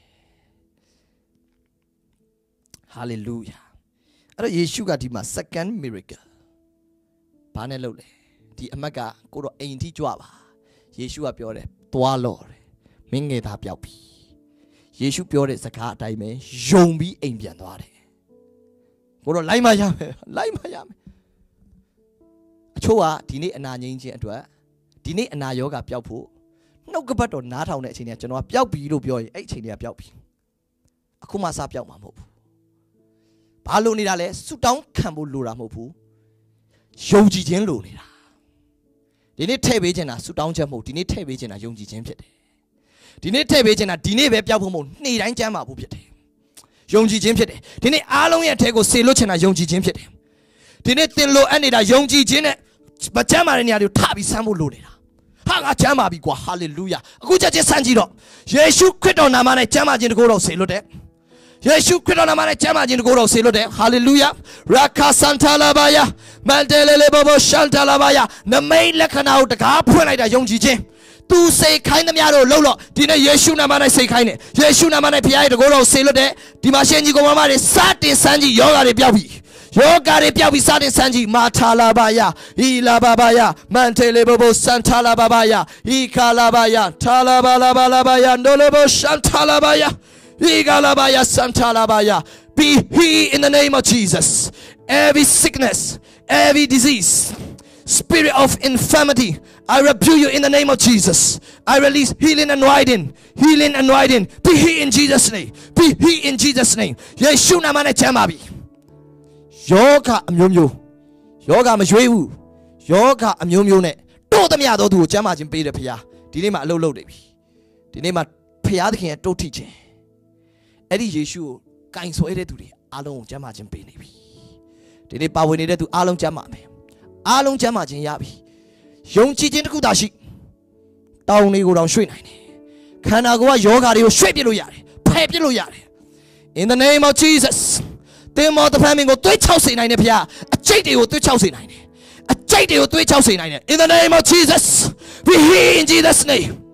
[SPEAKER 1] ဟာလေလုယာအဲ့တော့ယေရှုကဒီမှာ second miracle ဘာနဲ့လုပ်လဲဒီအမတ်ကကိုတော့အိမ်ထိကြွပါယေရှုကပြောတယ်သွားလို့တယ်မင်းငယ်သားပြောက်ပြီယေရှုပြောတဲ့စကားအတိုင်းပဲယုံပြီးအိမ်ပြန်သွားတယ်ကိုတော့လိုက်မှရမယ်အချို့ကဒီနေ့အနာငြိမ်းခြင်းအတွက်ဒီနေ့အနာယောဂပျောက်ဖို့နှုတ်ကပတ်တော်နားထောင်တဲ့အချိန်ကကျွန်တော်ကပျောက်ပြီလို့ပြောရင်အဲ့အချိန်တွေကပျောက်ပြီအခုမှစပျောက်မှာမဟုတ်ဘူးဘာလို့နေတာလဲဆူတောင်းခံဖို့လိုတာမဟုတ်ဘူးယုံကြည်ခြင်းလိုနေတာဒီနေ့ထည့်ပေးခြင်းတာဆူတောင်းချက်မဟုတ်ဒီနေ့ထည့်ပေးခြင်းတာယုံကြည်ခြင်းဖြစ်တယ်ဒီနေ့ထည့်ပေးခြင်းတာဒီနေ့ပဲပျောက်ဖို့မဟုတ်နေ့တိုင်းကျမ်းမာဖို့ဖြစ်တယ်ယုံကြည်ခြင်းဖြစ်တယ်ဒီနေ့အားလုံးရဲ့အထက်ကိုဆေလွတ်ချင်တာယုံကြည်ခြင်းဖြစ်တယ်ဒီနေ့သင်လိုအပ်နေတာယုံကြည်ခြင်းနဲ့မချမ်းမာတဲ့နေရာတွေကိုထပြီးဆမ်းဖို့လိုနေတာဟာငါချမ်းပါပြီကွာဟာလေလုယာအခုချက်ချင်းဆမ်းကြည့်တော့ယေရှုခရစ်တော်နာမနဲ့ချမ်းသာခြင်းတကူတော်ဆေလွတ်တယ်ယေရှုခရစ်တော်နာမနဲ့ချမ်းသာခြင်းတကူတော်ဆေလွတ်တယ်ဟာလေလုယာရာခါစန်တာလာဘာယာမန်တဲလေလေဘောဘောရှန်တာလာဘာယာနမိတ်လက္ခဏာကိုတကားဖွင့်လိုက်တာယုံကြည်ခြင်းသူစိတ်ခိုင်းသမျှတို့လှုပ်လို့ဒီနေ့ယေရှုနာမနဲ့စိတ်ခိုင်းတယ်ယေရှုနာမနဲ့ဖခင်ရဲ့တကူတော်ဆေလွတ်တယ်ဒီမှာရှင်ကြီးကောင်မတွေစတင်ဆန်းကြီးယောဂါတွေပျောက်ပြီယောဂါတွေပျောက်ပြီးစတင်ဆန်းကြီးမာထာလာဘာယာဟီလာဘာဘာယာမန်တေလေဘောဘောစန်ထာလာဘာဘာယာဟီခါလာဘာယာထာလာဘာလာဘာလာဘာယာနိုလေဘောရှန်ထာလာဘာယာဟီဂါလာဘာယာစန်ထာလာဘာယာ be healed in the name of Jesus every sickness every disease spirit of infirmity I rebuke you in the name of Jesus I release healing and anointing be healed in Jesus name be healed in Jesus name ယေရှုနာမနဲ့ချမ်းပါပြီယောဂအမျိုးမျိုးယောဂမရွေးဘူးယောဂအမျိုးမျိုးနဲ့တို့သမျှသောသူကိုချမ်းသာခြင်းပေးတယ်ဖခင်ဒီနေ့မှအလုပ်လုပ်နေပြီဒီနေ့မှဖခင်သခင်ရဲ့တိုးထိခြင်းအဲ့ဒီယေရှုကိုကင်ဆွဲတဲ့သူတွေအားလုံးကိုချမ်းသာခြင်းပေးနေပြီဒီနေ့ပါဝင်နေတဲ့သူအားလုံးချမ်းသာမယ်အားလုံးချမ်းသာခြင်းရပြီယုံကြည်ခြင်းတစ်ခုသာရှိတောင်းလေးကိုတောင်ရွှေ့နိုင်တယ်ခန္ဓာကိုယ်ကယောဂတွေကိုရွှေ့ပြစ်လို့ရတယ်ဖယ်ပြစ်လို့ရတယ် in the name of Jesusတင်မောတဖန်မင်းကိုသွေးချောက်စေနိုင်တယ်ဖခင်အကျိတ်တွေကိုသွေးချောက်စေနိုင်တယ်အကျိတ်တွေကိုသွေးချောက်စေနိုင်တယ် in the name of Jesus we heal in Jesus name